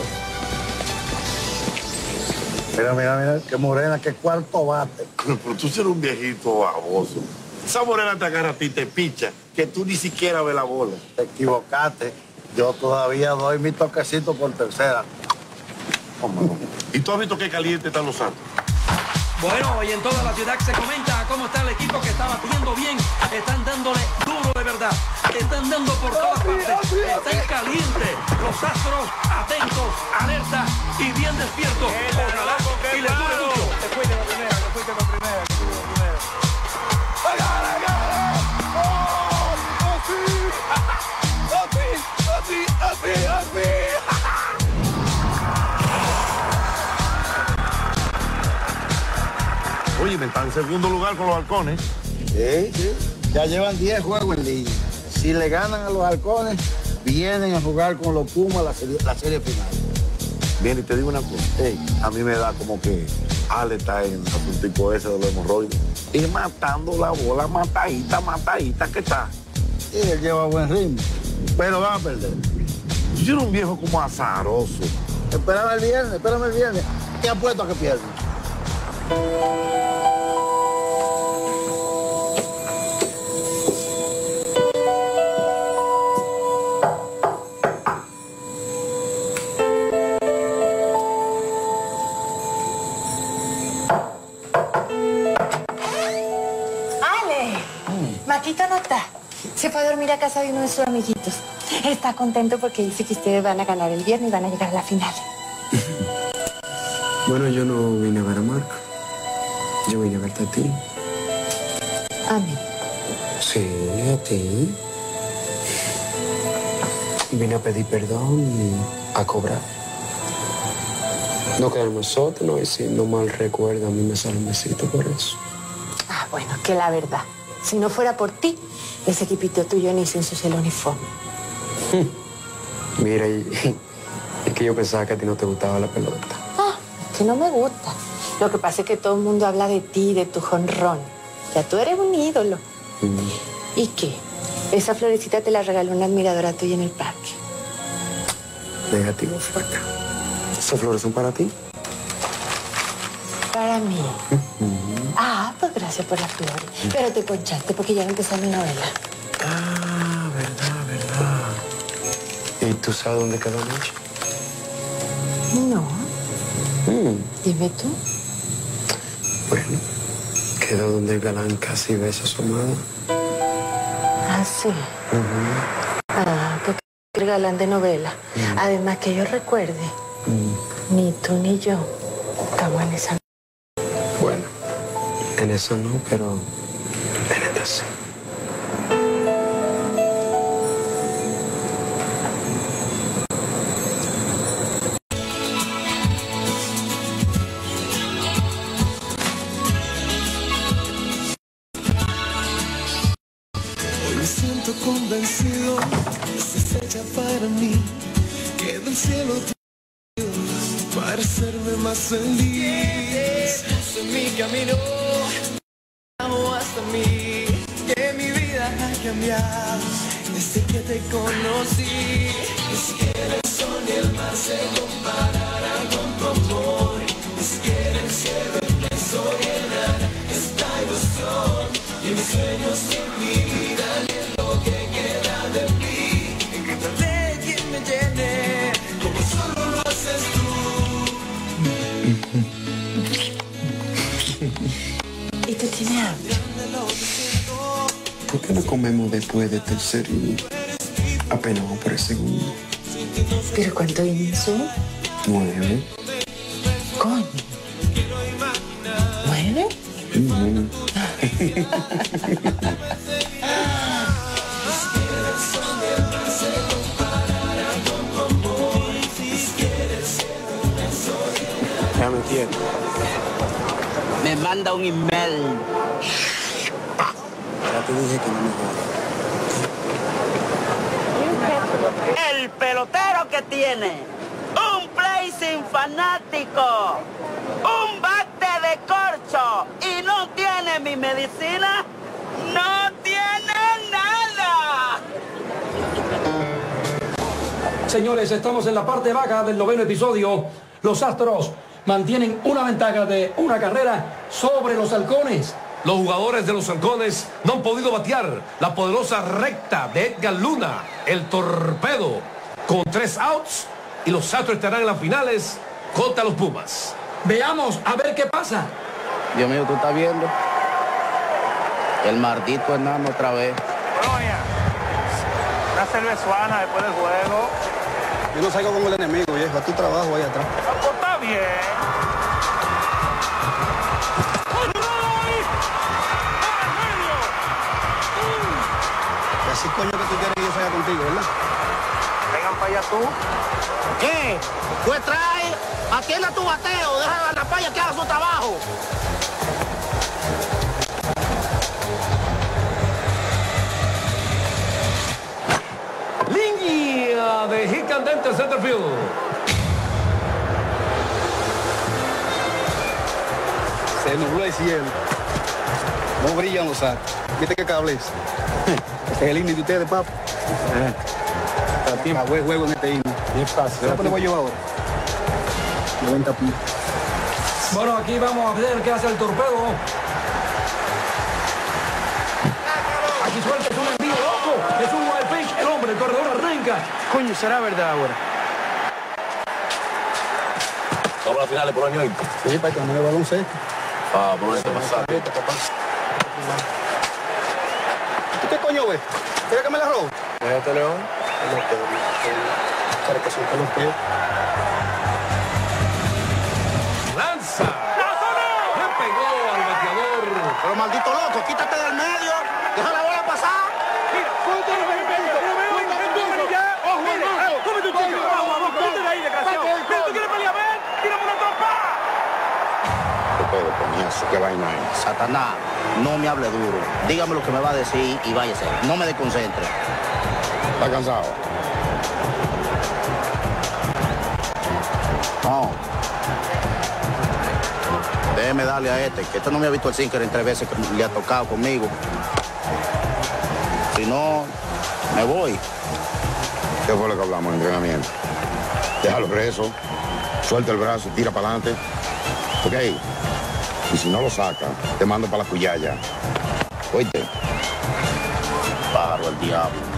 Mira, mira, mira, qué morena, qué cuarto bate. Pero tú eres un viejito baboso. Esa morena te agarra a ti y te picha, que tú ni siquiera ves la bola. Te equivocaste. Yo todavía doy mi toquecito por tercera. ¿Cómo? ¿Y tú has visto qué caliente están los Santos? Bueno, y en toda la ciudad se comenta cómo está el equipo que está batiendo bien. Están dándole duro de verdad. Están dando por todas partes. Están calientes. Los Astros atentos, alerta y bien despiertos. Ojalá y les dure mucho. Te fuiste la primera, te fuiste la primera. Así, así, así. Oye, me están en segundo lugar con los halcones. Sí, sí. Ya llevan diez juegos en línea. Si le ganan a los halcones, vienen a jugar con los Pumas la serie, la serie final. Bien, y te digo una cosa. Sí. A mí me da como que Ale está en el tipo ese de los hemorroides. Y matando la bola, matadita, matadita que está. Sí, él lleva buen ritmo. Pero van a perder. Yo era un viejo como azaroso. Espérame el viernes, espérame el viernes. Te apuesto a que pierden. Maquito no está. Se fue a dormir a casa de uno de sus amiguitos. Está contento porque dice que ustedes van a ganar el viernes y van a llegar a la final. Bueno, yo no vine a ver a Marco. Yo vine a verte a ti. ¿A mí? Sí, a ti. Vine a pedir perdón y a cobrar. No quedarme sótano y si no mal recuerdo, a mí me sale un besito por eso. Ah, bueno, que la verdad. Si no fuera por ti, ese equipito tuyo ni se ensucia el uniforme. Mira, y, es que yo pensaba que a ti no te gustaba la pelota. Ah, que no me gusta. Lo que pasa es que todo el mundo habla de ti, de tu jonrón. Ya tú eres un ídolo. Mm. ¿Y qué? Esa florecita te la regaló una admiradora tuya en el parque. Negativo, flaca. ¿Esas flores son para ti? Para mí. Ah, pues gracias por las flores. Pero te ponchaste porque ya va a empezar mi novela. Ah, verdad, verdad. ¿Y tú sabes dónde quedó anoche? No. Mm. Dime tú. Bueno, quedó donde el galán casi besa a su amada. Ah, sí. Ah, porque el galán de novela. Mm. Además, que yo recuerde, Mm. ni tú ni yo estamos en esa. Bueno, en eso no, pero en esta sí. Hoy me siento convencido, estás hecha para mí, que del cielo te para hacerme más feliz. en mi camino, amo hasta mí, que mi vida ha cambiado desde que te conocí. Es que el sol y el mar se compararán con tu amor. Es que el cielo empezó a llenar esta ilusión y mis sueños y mi vida y en lo que queda de mí. Encontraré quien me llene como solo lo haces tú. ¿Y tú tienes hambre? ¿Por qué no comemos después del tercer y apenas vamos por el segundo? ¿Pero cuánto hizo? Nueve. Coño. ¿Nueve? Mm. Ya me entiendo. Me manda un email. Ya te dije que no me jodas. El pelotero que tiene un play sin fanático, un bate de corcho y no tiene mi medicina, no tiene nada. Señores, estamos en la parte baja del noveno episodio. Los Astros mantienen una ventaja de una carrera sobre los Halcones. Los jugadores de los Halcones no han podido batear la poderosa recta de Edgar Luna, el torpedo, con tres outs, y los Astros estarán en las finales contra los Pumas. Veamos a ver qué pasa. Dios mío, tú estás viendo el maldito enano otra vez. Colonia, una cervezuana después del juego. Yo no salgo con el enemigo, viejo. A tu trabajo ahí atrás. Pues está bien. Y así coño que tú quieres que yo salga contigo, ¿verdad? Vengan para allá tú. ¿Qué? Pues trae, atienda tu bateo, deja a la paya que haga su trabajo. Línea de hit candente center field. Se nubló el cielo. No brillan los aros. ¿Viste qué cable es? Este es el himno de ustedes, papá. Acabó el juego en este himno. ¿Qué pasa? ¿Qué le voy a llevar ahora? noventa pies. Bueno, aquí vamos a ver qué hace el torpedo. Aquí suelta, es un envío loco. Es un wild pitch. El hombre, el corredor arranca. Coño, ¿será verdad ahora? Vamos a las finales por año. Sí, para que no me baloncesto. Ah, por este pasar. ¿Tú qué coño ves? ¿Quieres que me la robe? Déjate, León. ¿Sabes que son peloteros? ¡Lanza! Le pegó al bateador. Pero maldito loco, quítate del medio, deja la bola pasar. Mira, ponte en el medio. Ya, ojo, hermano. Cómete un chico. Vamos, vamos, ponte de ahí, desgraciado. Mira, tú quieres pelear, ven, tírame una trompa. Torpedo, coñazo, qué vaina es. Satanás, no me hable duro. Dígame lo que me va a decir y váyase. No me desconcentre. ¿Está cansado? No. Déjeme darle a este, que este no me ha visto el sinker en tres veces que le ha tocado conmigo. Si no, me voy. ¿Qué fue lo que hablamos en entrenamiento? Déjalo preso, suelta el brazo y tira para adelante. ¿Ok? Y si no lo saca, te mando para la cuyaya. Oíste. Pájaro al diablo.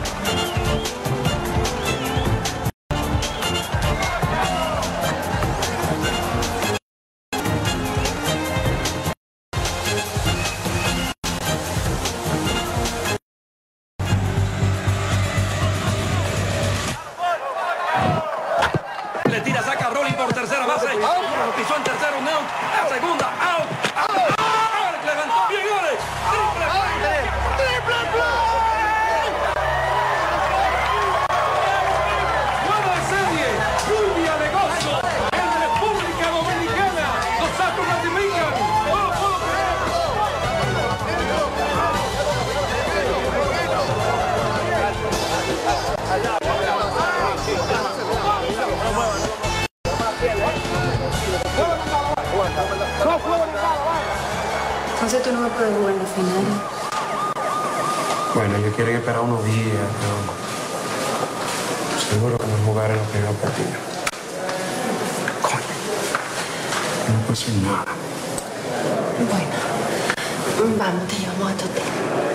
Le tira, saca a Rolling por tercera base. Lo pisó en tercero, un out. La segunda, out. out. out. Levantó bien, goles. Triple play. Triple play. Nueva serie. Lluvia de gozo en República Dominicana. Los Astros clasifican. No lo puedo creer. No, Entonces tú no me puedes jugar en la final. Bueno, ellos quieren esperar unos días, pero seguro que nos jugarán en los primeros partidos. Coño, no puedo hacer nada. Bueno, vamos, te llevamos a tu hotel.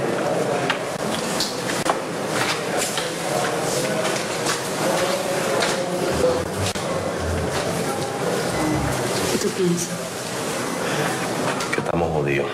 ¿Qué tú piensas? Que estamos jodidos.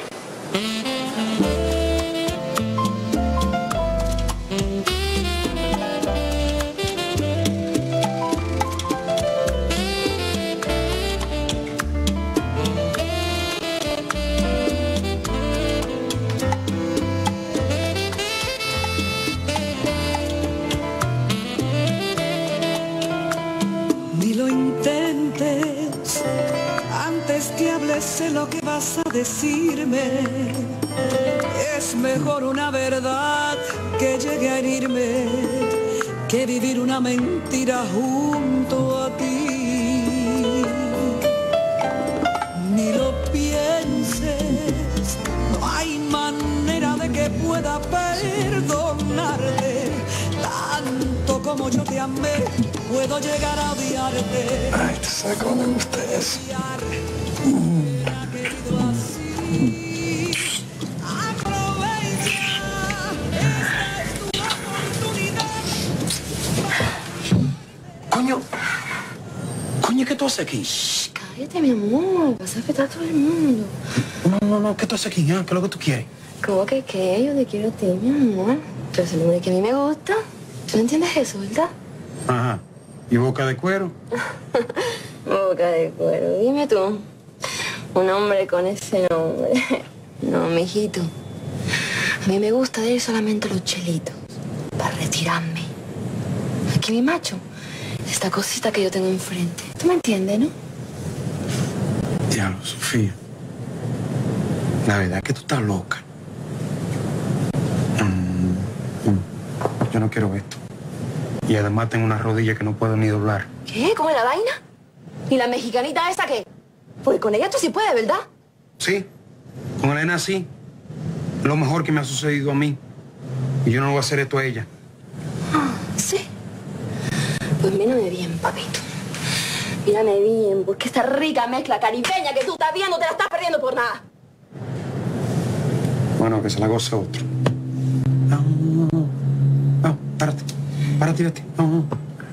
Ni lo intentes, antes que hables sé lo que vas a decirme. Es mejor una verdad que llegue a herirme que vivir una mentira junto a ti. Ni lo pienses, no hay manera de que pueda perdonarte. Tanto como yo te amé, puedo llegar a odiarte. Ay, tú sabes cómo me gusta eso. Coño, coño, ¿qué tú haces aquí? Cállate, mi amor, vas a afectar a todo el mundo. No, no, no, ¿qué tú haces aquí? ¿Ah? ¿Qué es lo que tú quieres? ¿Cómo que qué? Yo te quiero a ti, mi amor. Pero es el hombre que a mí me gusta. ¿Tú no entiendes eso, verdad? Ajá. ¿Y boca de cuero? Boca de cuero. Dime tú. Un hombre con ese nombre. No, mijito. A mí me gusta de ir solamente los chelitos. Para retirarme. Aquí mi macho. Esta cosita que yo tengo enfrente. ¿Tú me entiendes, no? Diablo, Sofía. La verdad es que tú estás loca. Mm, mm. Yo no quiero esto. Y además tengo una rodilla que no puedo ni doblar. ¿Qué? ¿Cómo es la vaina? ¿Y la mexicanita esa qué? Pues con ella tú sí puedes, ¿verdad? Sí, con Elena sí. Lo mejor que me ha sucedido a mí. Y yo no le voy a hacer esto a ella. Ah, sí. Pues mírame bien, papito. Mírame bien, porque esta rica mezcla caribeña que tú estás viendo te la estás perdiendo por nada. Bueno, que se la goce otro. No, no, no. No, párate. Párate, vete. No, no.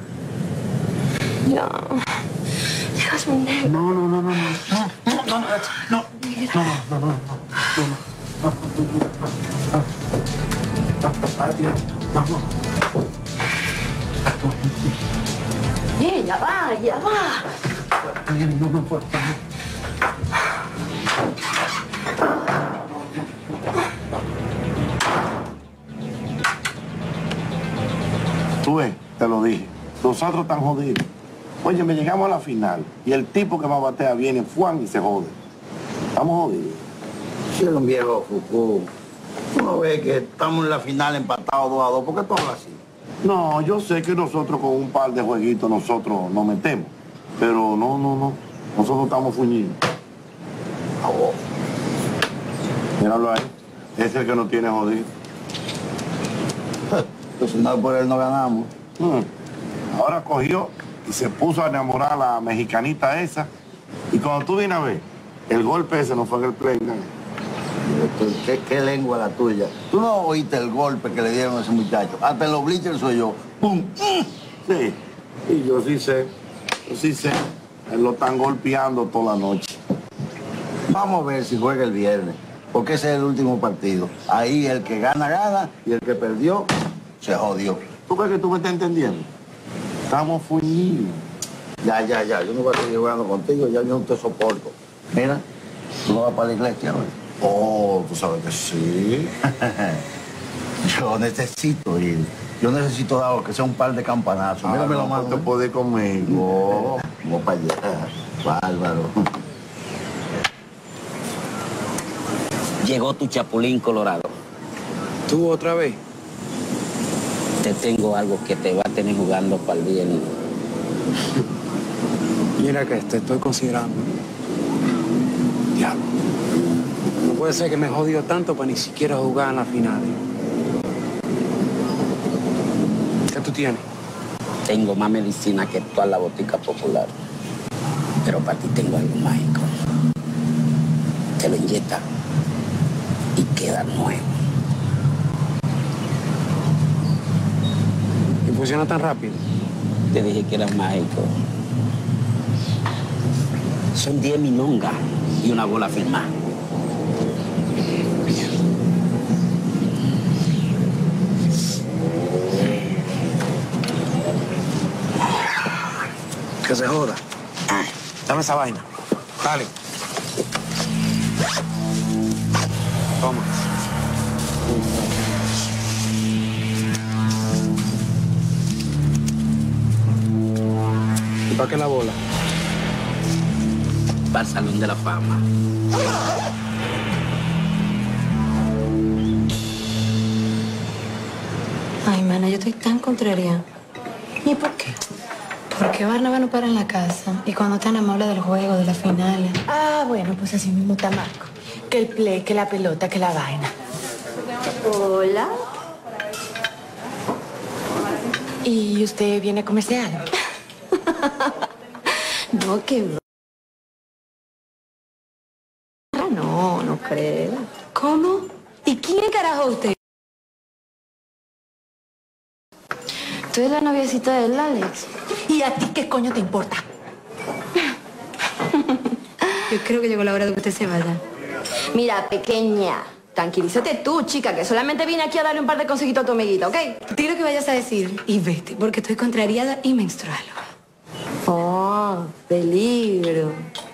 Ya. Llegas muy negro. No, no, no, no, no. No, no, no, no. No, no, no, no, no. Párate, vete. No, no. Eh, ya va, ya va. No, no puedo. Tú ves, te lo dije. Nosotros están jodidos. Oye, me llegamos a la final y el tipo que más batea viene, Juan, y se jode. Estamos jodidos. Sí, un viejo Foucault. Uno ve que estamos en la final empatados dos a dos. ¿Por qué tú hablas así? No, yo sé que nosotros con un par de jueguitos nosotros nos metemos. Pero no, no, no. Nosotros estamos fuñidos. Oh. Míralo ahí. Ese es el que nos tiene jodido. Pues si no por él no ganamos. Hmm. Ahora cogió y se puso a enamorar a la mexicanita esa. Y cuando tú vienes a ver, el golpe ese no fue en el play, ¿no? ¿Qué, qué lengua la tuya? Tú no oíste el golpe que le dieron a ese muchacho. Hasta en los bleachers soy yo. ¡Pum! Sí. Y yo sí sé. Yo sí sé. Él lo están golpeando toda la noche. Vamos a ver si juega el viernes. Porque ese es el último partido. Ahí el que gana, gana. Y el que perdió, se jodió. ¿Tú crees que tú me estás entendiendo? Estamos fuñidos. Ya, ya, ya. Yo no voy a seguir jugando contigo. Ya yo no te soporto. Mira, tú no vas para la iglesia, ¿no? Oh, tú sabes que sí. Yo necesito ir. Yo necesito dar que sea un par de campanazos. Ah, Mírame no, la mano. te puedes ir conmigo. Vamos para allá. Bárbaro. Llegó tu chapulín colorado. ¿Tú otra vez? Te tengo algo que te va a tener jugando para el viernes. Mira que te estoy considerando. Diablo. puede ser que me jodió tanto para ni siquiera jugar en la final. ¿Qué tú tienes? Tengo más medicina que toda la botica popular. Pero para ti tengo algo mágico. Te lo inyecta y queda nuevo. ¿Y funciona tan rápido? Te dije que era mágico. Son diez milongas y una bola firmada. Que se joda. Dame esa vaina. Dale. Toma. ¿Y para qué la bola? Para el Salón de la Fama. Ay, mana, yo estoy tan contraria. ¿Y por qué? Porque Barnaba no para en la casa. Y cuando tan amable del juego, de las finales. Ah, bueno, pues así mismo está Marco. Que el play, que la pelota, que la vaina. Hola. ¿Y usted viene a comerse algo? No, que... No, no creo. ¿Cómo? ¿Y quién carajo usted? Tú eres la noviecita del Alex. ¿Y a ti qué coño te importa? Yo creo que llegó la hora de que usted se vaya. Mira, pequeña, tranquilízate tú, chica, que solamente vine aquí a darle un par de consejitos a tu amiguita, ¿ok? Tiro que vayas a decir y vete, porque estoy contrariada y menstrual. Oh, peligro.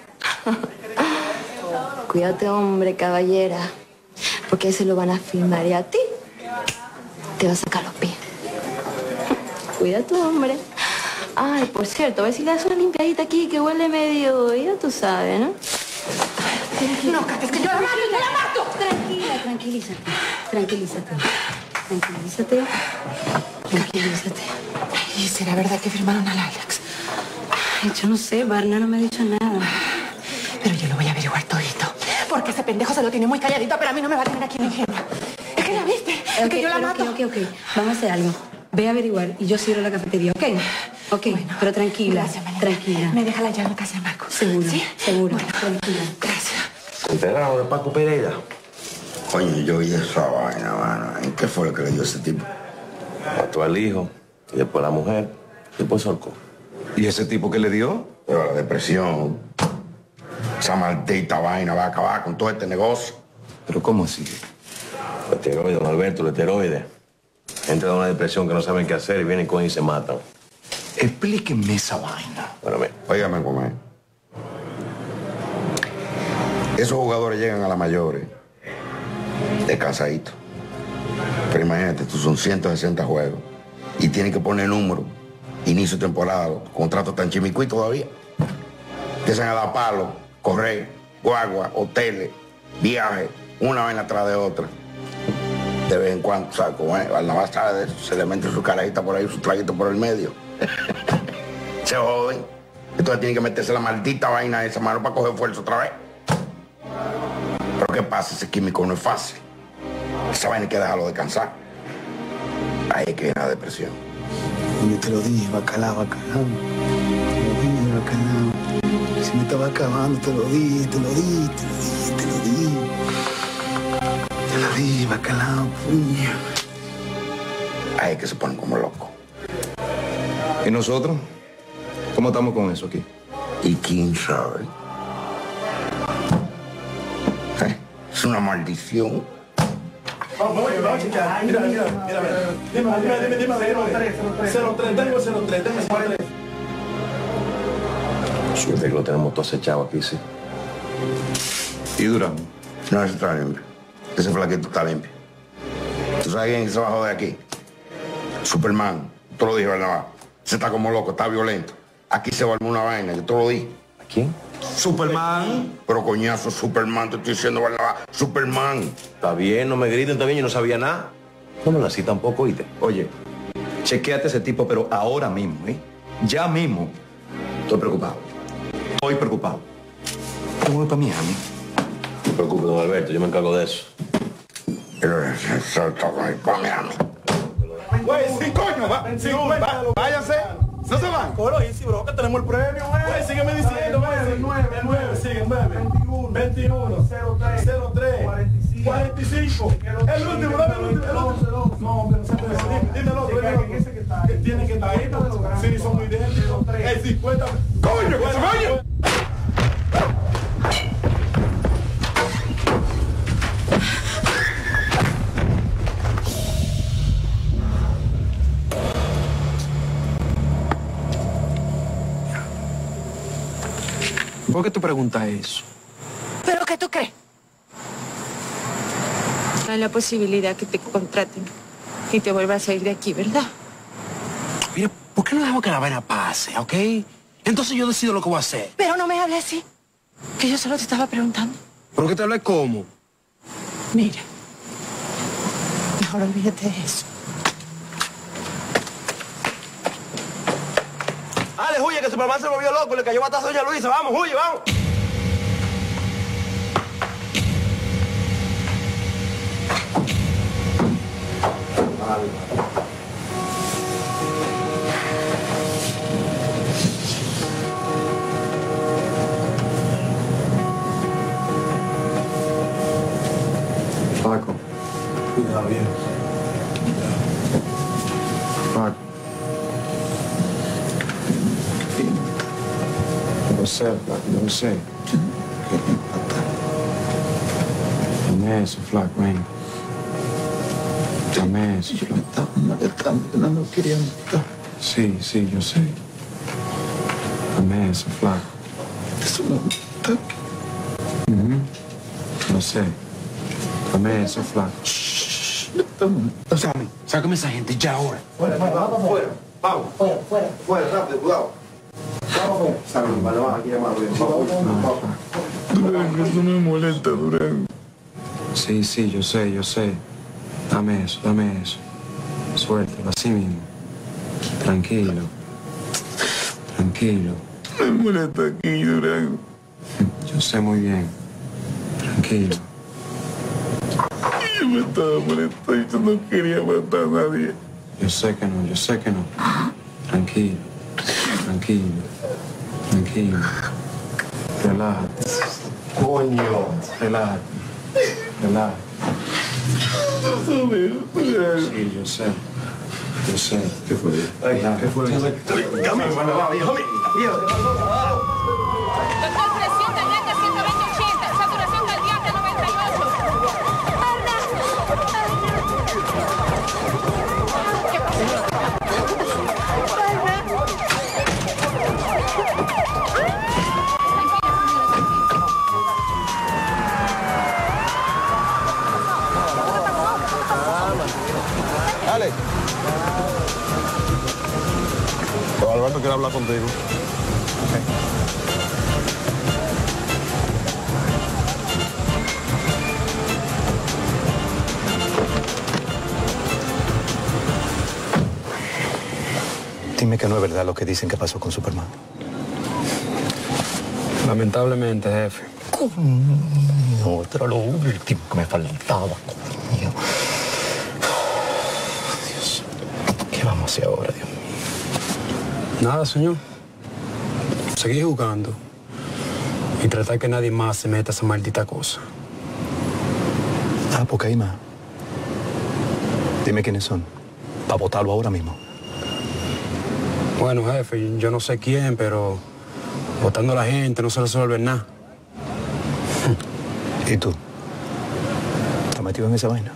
Cuídate, hombre, caballera, porque se lo van a firmar y a ti te va a sacar los pies. Cuida tu hombre. Ay, por cierto, a ver si le das una limpiadita aquí que huele medio, ya tú sabes, ¿no? No, Cata, es que yo la mato, yo la mato. Tranquila, tranquilízate. Tranquilízate. Tranquilízate. Tranquilízate. ¿Y será verdad que firmaron al Alex? Ay, yo no sé, Barna no me ha dicho nada. Pero yo lo voy a averiguar todito. Porque ese pendejo se lo tiene muy calladito, pero a mí no me va a tener aquí en la ingenua. Es que la viste, es okay, que yo la pero mato. Ok, ok, ok. Vamos a hacer algo. Ve a averiguar y yo cierro la cafetería, ¿ok? Ok, bueno, pero tranquila. Gracias, María. Tranquila. Me deja la llave en casa de Marco. Seguro, ¿Sí? seguro. Bueno, tranquila. Gracias. ¿Se enteraron de Paco Pereira? Coño, yo oí esa vaina, mano. ¿En qué fue lo que le dio ese tipo? Mató al hijo, y después la mujer, y después solcó. ¿Y ese tipo que le dio? Pero la depresión. Esa maldita vaina va a acabar con todo este negocio. ¿Pero cómo así? Los esteroides, don Alberto, los esteroides. Entra en una depresión que no saben qué hacer y vienen con y se matan. Explíqueme esa vaina. Bueno, ve. Óigame, comer. Esos jugadores llegan a las mayores descansaditos. Pero imagínate, tú son ciento sesenta juegos y tienen que poner números. Inicio de temporada, los contratos tan chimicuí todavía. Empiezan a dar palos, correr, guagua, hoteles, viajes, una vaina atrás de otra. De vez en cuando, ¿sabes cómo es? Al nada más sabe de eso, se le mete su carajita por ahí, su traguito por el medio. Se joden. Entonces tienen que meterse la maldita vaina esa mano para coger fuerza otra vez. Pero ¿qué pasa? Ese químico no es fácil. Esa vaina hay que dejarlo descansar. Ahí es que viene la depresión. Yo te lo dije, bacalao, bacalao. Te lo dije, bacalao. Si me estaba acabando, te lo dije, te lo dije, te lo dije, te lo dije. Te lo dije, bacalao, puño. Ahí es que se ponen como locos. ¿Y nosotros? ¿Cómo estamos con eso aquí? ¿Y quién sabe? ¿Eh? Es una maldición. Vamos, vamos, chica. Mira, mira, mira. Dime, dime, dime, dime. cero tres, cero tres, tengo cero tres, tengo cero tres. Suerte que lo tenemos todo acechado aquí, sí. ¿Y Durán? No, ese está limpio. Ese flaquito está limpio. ¿Tú sabes quién se bajó de aquí? Superman. Tú lo dije, ¿verdad? Se está como loco, está violento. Aquí se va a armar una vaina, yo te lo dije. ¿A quién? Superman. Pero coñazo, Superman, te estoy diciendo, ¿verdad? Superman. Está bien, no me griten, está bien, yo no sabía nada. No me lo así tampoco, oíste. Oye, chequéate ese tipo, pero ahora mismo, ¿eh? Ya mismo. Estoy preocupado. Estoy preocupado. Yo me voy para Miami. preocupe, don Alberto, yo me encargo de eso. Güey, sí, coño, va, sí, va, váyanse. ¿No se van? Coro, y sí, bro, que tenemos el premio, Güey, sígueme diciendo, güey. nueve, nueve, sigue, nueve. veintiuno, cero tres, cuarenta y cinco. El último, dame el último, el último. No, hombre, no se puede decir. Dime el otro, dime el otro. Que tiene que estar ahí, sí, son muy idénticos. El cincuenta. ¡Coño, que se vaya! ¿Por qué tú preguntas eso? ¿Pero qué tú crees? Hay la posibilidad que te contraten y te vuelvas a ir de aquí, ¿verdad? Mira, ¿por qué no dejamos que la vaina pase, ok? Entonces yo decido lo que voy a hacer. Pero no me hables así, que yo solo te estaba preguntando. ¿Por qué te hablé cómo? Mira, mejor olvídate de eso. Dale, huye, que Superman se volvió loco, le cayó batazo a doña Luisa. Vamos, huye, vamos. Paco. Cuidado, bien. Paco. Yo lo sé, Flaco, yo lo sé. Dame eso, Flaco, ven. Dame eso, Flaco. No lo quería matar. Sí, sí, yo sé. Dame eso, Flaco. Eso no me ataque. Lo sé. Dame eso, Flaco. O sea, sácame esa gente ya ahora. Fuera, vamos fuera. Vamos. Fuera, fuera. Fuera, rápido, cuidado. Vamos fuera. Sácame, vale, vamos aquí a llamar bien. Durán, eso me molesta, Durán. Sí, sí, yo sé, yo sé. Dame eso, dame eso. Suéltalo, así mismo. Tranquilo. Tranquilo. Me molesta aquí, Durán. Yo sé muy bien. Tranquilo. Yo me estaba molestando, yo no quería matar a nadie. Yo sé que no, yo sé que no. Tranquilo. Tranquilo. Tranquilo. Relájate. Coño. Relájate. Relájate. Sí, yo sé. Yo sé. ¿Qué fue? Ay, ¿qué fue? Dame, bueno, va, viejo. Viejo, ¿qué pasó? Doctor, presión cardíaca ciento veinte ochenta, saturación cardíaca noventa y ocho. ¿Qué pasó? Dale. Don Alberto quiere hablar contigo. Dime que no es verdad lo que dicen que pasó con Superman. Lamentablemente, jefe. No, esto era lo último que me faltaba, coño. Dios, ¿qué vamos a hacer ahora, Dios mío? Nada, señor. Seguir jugando y tratar que nadie más se meta a esa maldita cosa. Ah, porque hay más. Dime quiénes son, para votarlo ahora mismo. Bueno, jefe, yo no sé quién, pero votando a la gente no se resuelve nada. ¿Y tú? ¿Estás metido en esa vaina?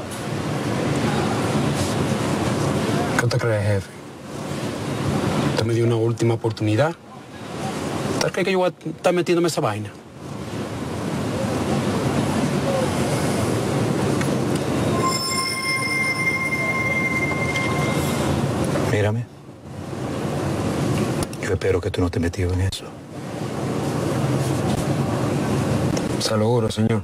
¿Qué usted cree, jefe? Usted me dio una última oportunidad. ¿Usted cree que yo voy a estar metiéndome en esa vaina? Mírame. Yo espero que tú no te metido en eso. Se lo juro, señor.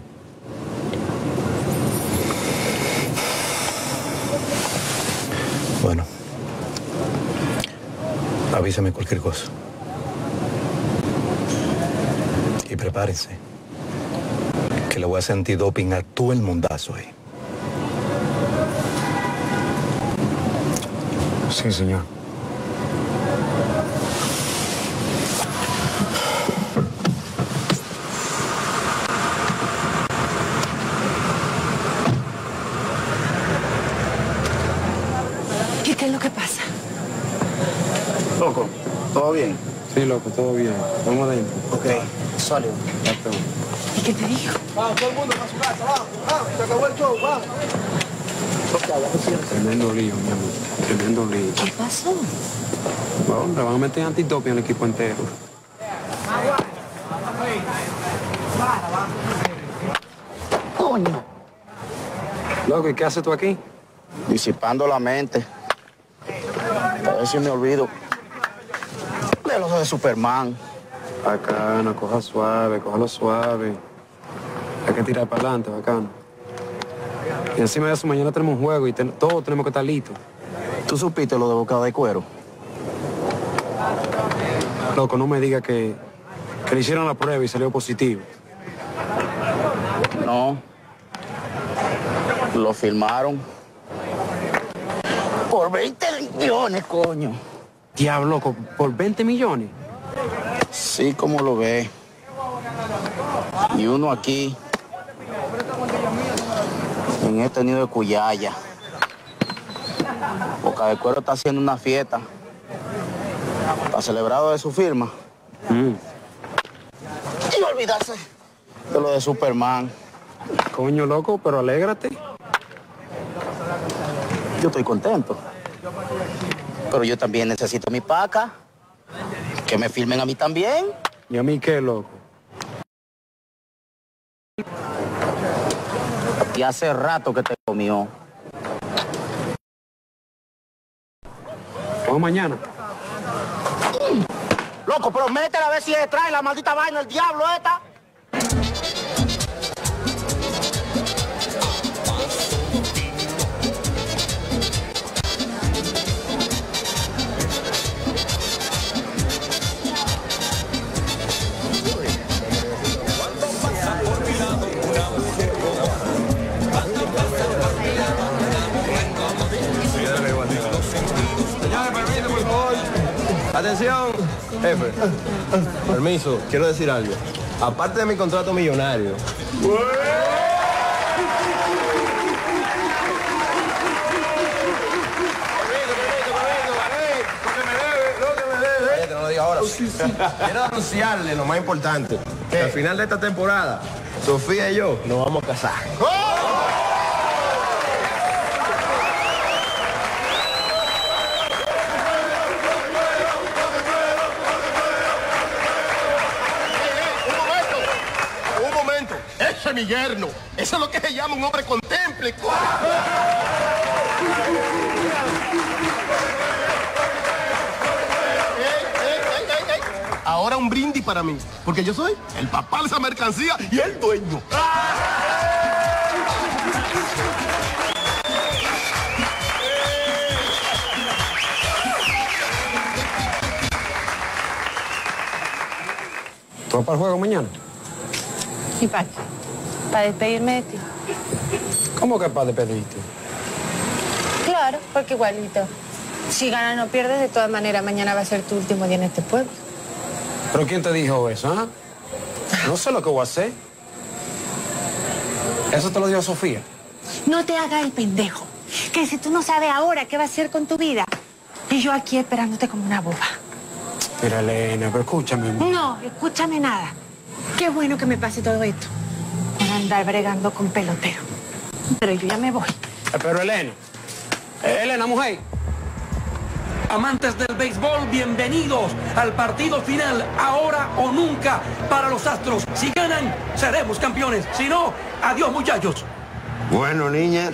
Bueno. Avísame cualquier cosa. Y prepárense. Que le voy a hacer antidoping a todo el mundazo ahí. Sí, señor. ¿Y qué es lo que pasa? Loco, ¿todo bien? Sí, loco, todo bien. Vamos adentro. Ok, sólido. ¿Y qué te dijo? Vamos, todo el mundo para su casa, vamos, vamos, se acabó el show, vamos. Tremendo lío, mi amor. Tremendo lío. ¿Qué pasó? Bueno, le van a meter antidoping al equipo entero. Coño. Loco, ¿y qué haces tú aquí? Disipando la mente. A ver si me olvido de los de Superman. Bacano, coja suave, cójalo suave. Hay que tirar para adelante, bacano. Y encima de eso, mañana tenemos un juego y ten- todos tenemos que estar listos. ¿Tú supiste lo de Boca de Cuero? Loco, no me digas que, que le hicieron la prueba y salió positivo. No. Lo filmaron. Por veinte millones, coño. Diablo, loco, ¿por veinte millones? Sí, como lo ve. Y uno aquí, en este nido de Cuyaya. Boca de Cuero está haciendo una fiesta para celebrar de su firma. Mm. Y olvidarse de lo de Superman. Coño, loco, pero alégrate. Yo estoy contento. Pero yo también necesito mi paca. Que me filmen a mí también. ¿Y a mí qué, loco? Y hace rato que te comió. Vamos mañana. Loco, pero métela a ver si trae la maldita vaina, el diablo esta. Atención, jefe. Permiso, quiero decir algo. Aparte de mi contrato millonario. Cállate, no lo digas ahora. Quiero anunciarle lo más importante. Que al final de esta temporada, Sofía y yo nos vamos a casar. Ese es mi yerno. Eso es lo que se llama un hombre contemple. Ahora un brindis para mí, porque yo soy el papá de esa mercancía y el dueño. ¿Tú vas para el juego mañana? ¿Y para qué? Para despedirme de ti. ¿Cómo que para despedirte? Claro, porque igualito. Si ganas no pierdes, de todas maneras, mañana va a ser tu último día en este pueblo. ¿Pero quién te dijo eso, ah? No sé lo que voy a hacer. Eso te lo dijo Sofía. No te hagas el pendejo. Que si tú no sabes ahora qué va a hacer con tu vida. Y yo aquí esperándote como una boba. Mira, Elena, pero escúchame. No, escúchame nada. Qué bueno que me pase todo esto. Para andar bregando con pelotero. Pero yo ya me voy. Eh, pero Elena. Eh, Elena, mujer. Amantes del béisbol, bienvenidos al partido final, ahora o nunca, para los Astros. Si ganan, seremos campeones. Si no, adiós, muchachos. Bueno, niñas.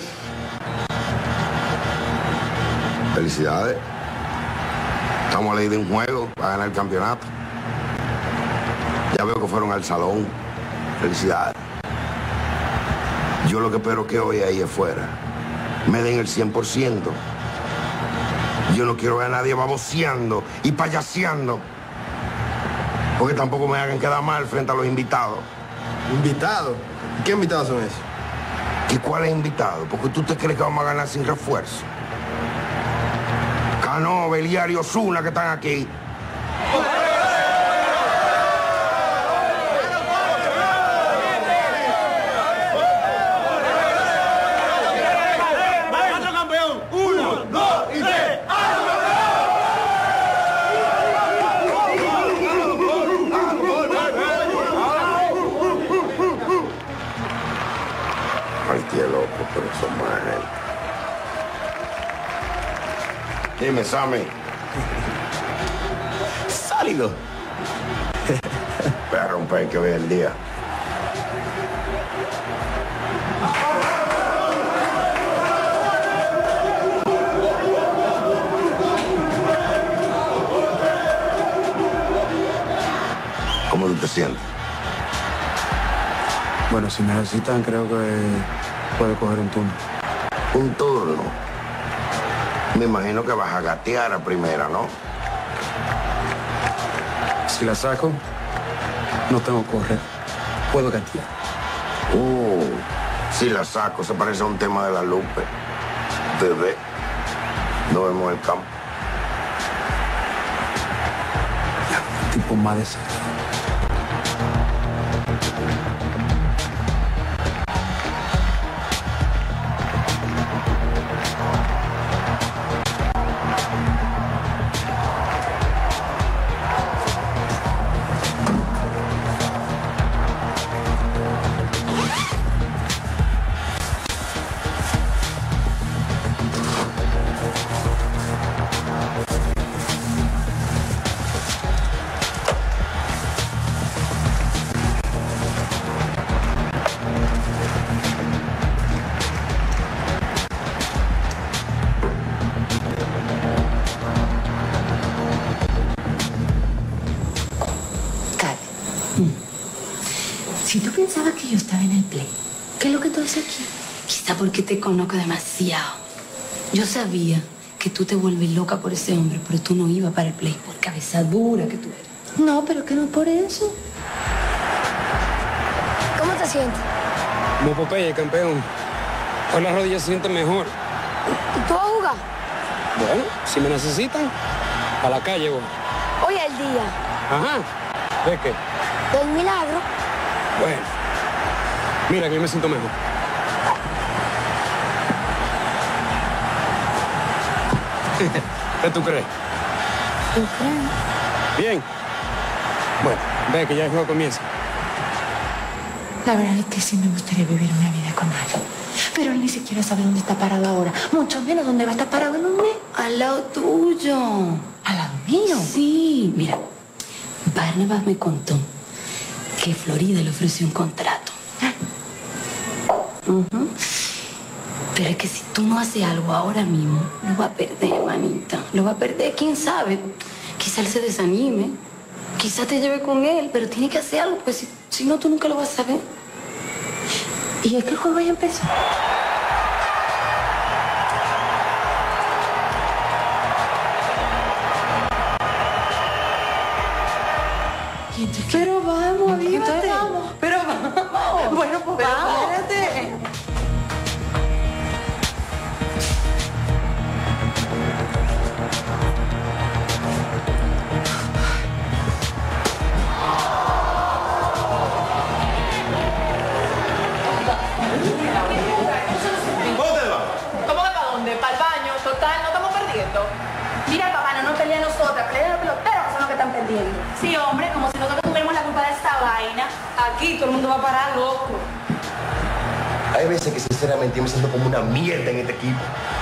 Felicidades. Estamos a ley de un juego para ganar el campeonato. Ya veo que fueron al salón. Felicidades. Yo lo que espero que hoy ahí afuera me den el cien por ciento. Yo no quiero ver a nadie baboseando y payaseando. Porque tampoco me hagan quedar mal frente a los invitados. ¿Invitado? ¿Qué invitados son esos? ¿Y cuál es invitado? Porque tú te crees que vamos a ganar sin refuerzo. Cano, Beliar y Osuna que están aquí. Pero son buena gente. Dime, Sammy. Sólido. Voy a romper que hoy es el día. ¿Cómo tú te sientes? Bueno, si me necesitan, creo que puedo coger un turno. ¿Un turno? Me imagino que vas a gatear a primera, ¿no? Si la saco, no tengo que correr. Puedo gatear. Uh, si la saco, se parece a un tema de la Lupe. Bebé, nos vemos en el campo. Tipo más de ser. Si tú pensabas que yo estaba en el play, ¿qué es lo que tú haces aquí? Quizá porque te conozco demasiado. Yo sabía que tú te vuelves loca por ese hombre, pero tú no ibas para el play por cabeza dura que tú eres. No, pero que no es por eso. ¿Cómo te sientes? Como Popeye, campeón. Hoy las rodillas se sienten mejor. ¿Y tú vas a jugar? Bueno, si me necesitan, a la calle voy. Hoy es el día. Ajá. ¿De qué? Del milagro. Bueno. Mira, que yo me siento mejor. ¿Qué tú crees? ¿Tú crees? Bien. Bueno, ve que ya el juego comienza. La verdad es que sí me gustaría vivir una vida con alguien. Pero él ni siquiera sabe dónde está parado ahora. Mucho menos dónde va a estar parado en un mes. Al lado tuyo. ¿Al lado mío? Sí. Mira, Barnabas me contó que Florida le ofreció un contrato. Uh-huh. Pero es que si tú no haces algo ahora mismo, lo va a perder, manita. Lo va a perder, quién sabe. Quizá él se desanime. Quizá te lleve con él, pero tiene que hacer algo, pues si, si no, tú nunca lo vas a saber. ¿Y es que el juego ya empezó? Pero vamos, avívate. Entonces vamos. Pero vamos. Bueno, pues Pero vamos. espérate. ¿Cómo que para dónde? ¿Para el baño? Total, no estamos perdiendo. Mira, papá, no nos pelean nosotras, pelean los peloteros que son los que están perdiendo. Sí, hombre, como si nosotros tuviéramos la culpa de esta vaina. Aquí todo el mundo va a parar loco. Hay veces que sinceramente yo me siento como una mierda en este equipo.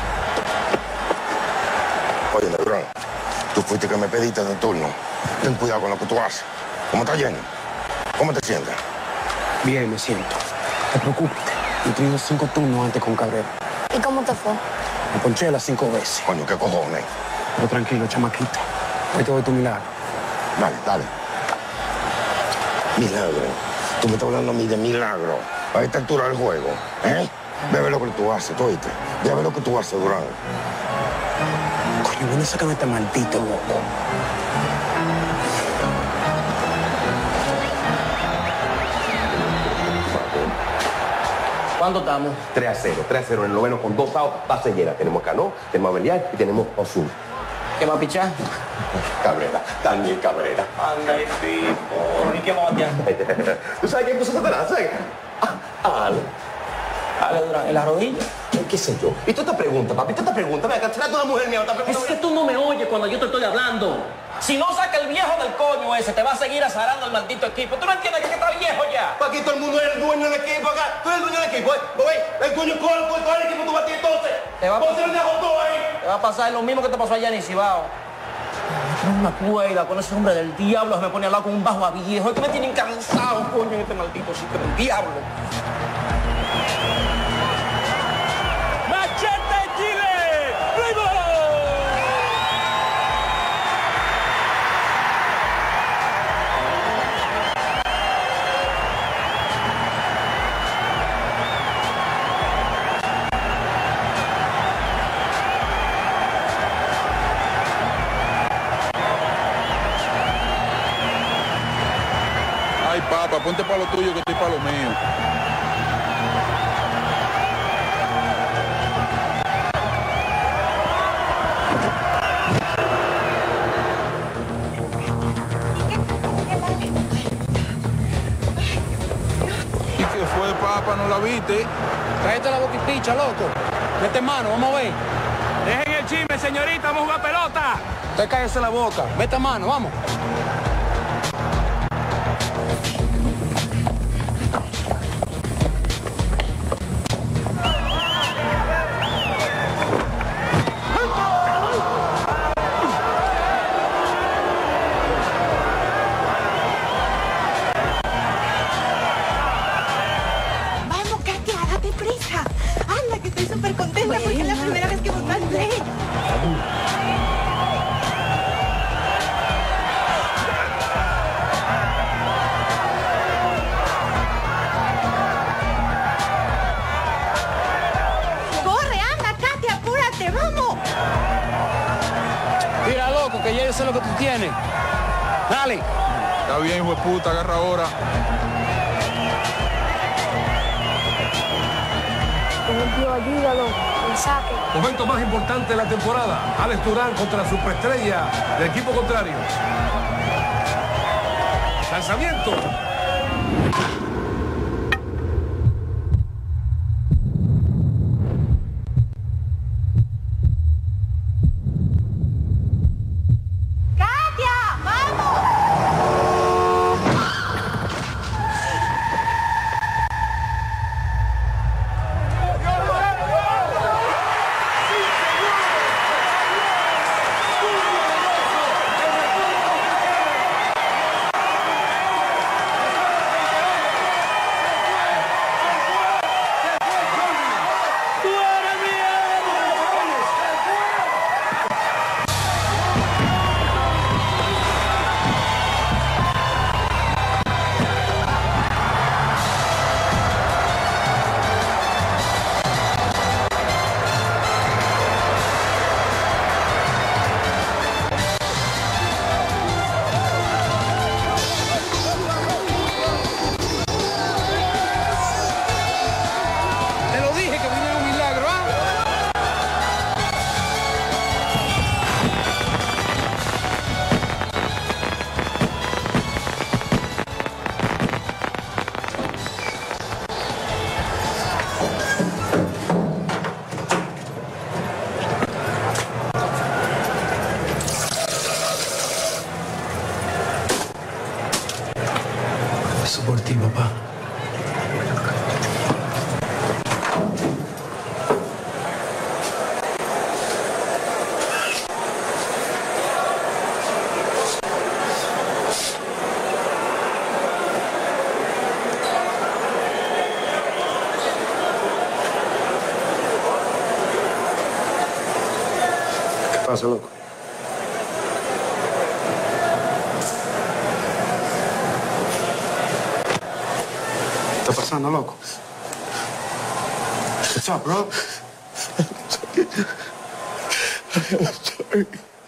Oye, Durán, tú fuiste que me pediste de turno. Ten cuidado con lo que tú haces. ¿Cómo está lleno? ¿Cómo te sientes? Bien, me siento. Te preocupes. Yo he tenido cinco turnos antes con Cabrera. ¿Y cómo te fue? Me ponché las cinco veces. Coño, ¿qué cojones? Pero tranquilo, chamaquito. Hoy te doy tu milagro. Dale, dale. Milagro. Tú me estás hablando a mí de milagro. A esta altura del juego, ¿eh? Ve a ver lo que tú haces, tú oíste. Ve a ver lo que tú haces, Durán. Coño, ¿dónde sacan este maldito loco? ¿Cuánto estamos? tres a cero, tres a cero en el noveno con dos outs, base llena. Tenemos a Cano, tenemos a Belial y tenemos a Ozuna. ¿Qué va a pichar? Cabrera, Daniel Cabrera. Anda, el tipo. ¿Y qué va a batear? ¿Tú sabes quién puso Satanás? ¿Sabes? Ah, Ale. Ale Durán, ¿en la rodilla? ¿Qué sé yo? ¿Y tú te preguntas, papi? ¿Tú te preguntas? Venga, ¿será tú una mujer mía? Es que tú no me oyes cuando yo te estoy hablando. Si no saca el viejo del coño ese, te va a seguir azarando el maldito equipo. ¿Tú no entiendes que está viejo ya? Aquí todo el mundo es el dueño del equipo acá. Tú eres el dueño del equipo, ¿eh? Oye, el dueño, ¿cuál, cuál, cuál equipo tú vas a ti entonces? Te va, a pasar, ahí? te va a pasar lo mismo que te pasó allá en Cibao. Una cuerda con ese hombre del diablo, se me pone al lado con un bajo a viejo. Es que me tienen cansado, coño, en este maldito sitio del diablo. Ay, papá, ponte para lo tuyo que estoy para lo mío. ¿Y qué fue, papá? ¿No la viste? Cállate la boca y picha, loco. Mete mano, vamos a ver. Dejen el chisme, señorita, vamos a jugar pelota. Usted cállese la boca. Mete mano, vamos. Que ya yo sé lo que tú tienes. Dale. Está bien, hijo de puta, agarra ahora. Ayúdalo, el saque. Momento más importante de la temporada. Alex Durán contra la superestrella del equipo contrario. Lanzamiento. Por ti, papá. ¿Qué pasa, loco? ¿Qué está pasando, loco? What's up, bro? I'm sorry.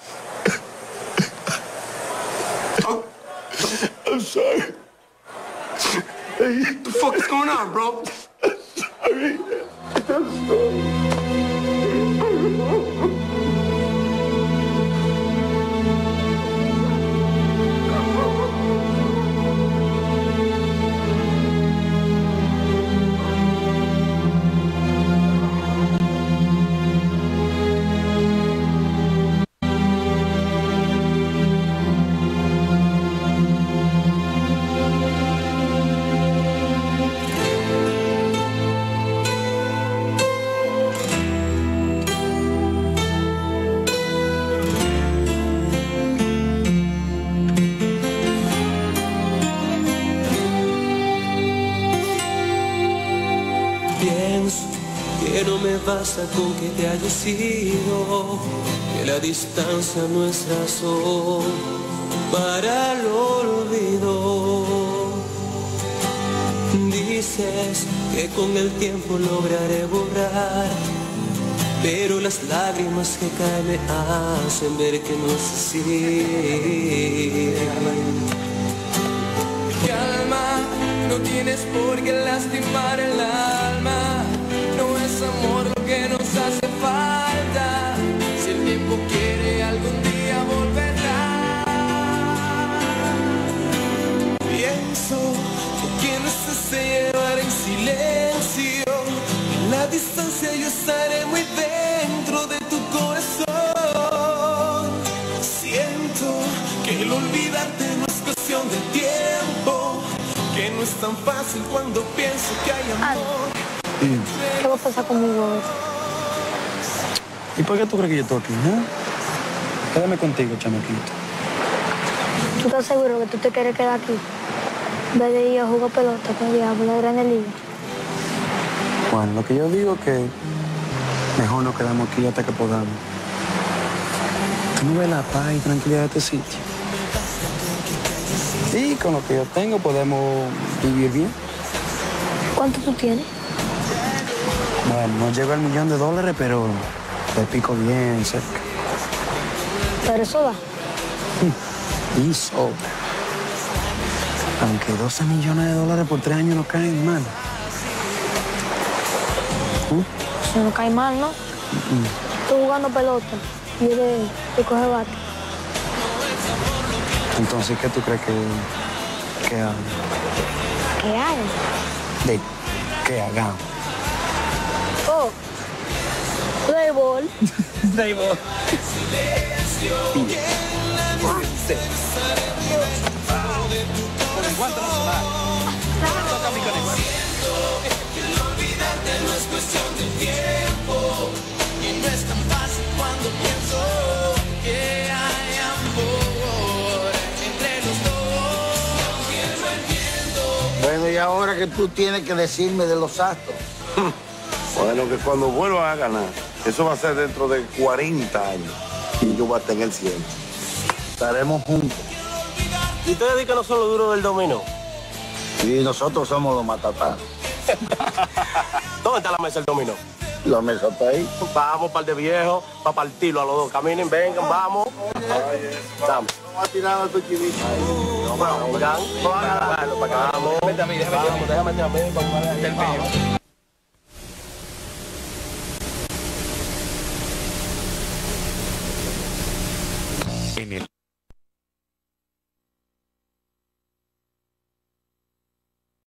Oh. I'm sorry. What the fuck is going on, bro? Que no me basta con que te hayas ido, que la distancia no es razón para el olvido. Dices que con el tiempo lograré borrar, pero las lágrimas que caen me hacen ver que no es así. Calma, no tienes por qué lastimar el alma. No es amor lo que nos hace falta. Si el tiempo quiere, algún día volverá. Pienso que quien se hace llevar en silencio, en la distancia yo estaré muy dentro de tu corazón. Siento que el olvidarte no es cuestión de tiempo, que no es tan fácil cuando pienso que hay amor. ¿Qué va a pasar conmigo hoy? ¿Y por qué tú crees que yo estoy aquí, no? Quédame contigo, chamaquito. ¿Tú estás seguro que tú te quieres quedar aquí? En vez de ir a jugar pelota con Diablo, la Grande Liga. Bueno, lo que yo digo es que mejor nos quedamos aquí hasta que podamos. ¿Tú no ves la paz y tranquilidad de este sitio? Y con lo que yo tengo podemos vivir bien. ¿Cuánto tú tienes? Bueno, no llego al millón de dólares, pero te pico bien cerca. ¿Pero eso da? Y sobra. Aunque doce millones de dólares por tres años no caen mal. ¿Mm? Eso no cae mal, ¿no? Mm. Estoy jugando pelota y yo de, de coger bate. Entonces, ¿qué tú crees que, que hago? ¿Qué hago? De que hagamos. Oh, playboy. Playboy. No es cuestión de tiempo y no es tan fácil cuando pienso que hay amor entre los dos. Bueno, y ahora que tú tienes que decirme de los Astros. Bueno, que cuando vuelvan a ganar, eso va a ser dentro de cuarenta años y yo voy a tener cien. Estaremos juntos. ¿Y ustedes dicen que no son los duros del dominó? Y nosotros somos los matatán. ¿Dónde está la mesa del dominó? La mesa está ahí. Vamos, par de viejos, para partirlo a los dos. Caminen, vengan, vamos. Vamos. Vamos a tirar a tu chivito. No, vamos, vengan. Vamos a agarrarlo para acá. Vamos. Déjame a mí, déjame a mí. Déjame a mí, vamos a agarrar el mío. En el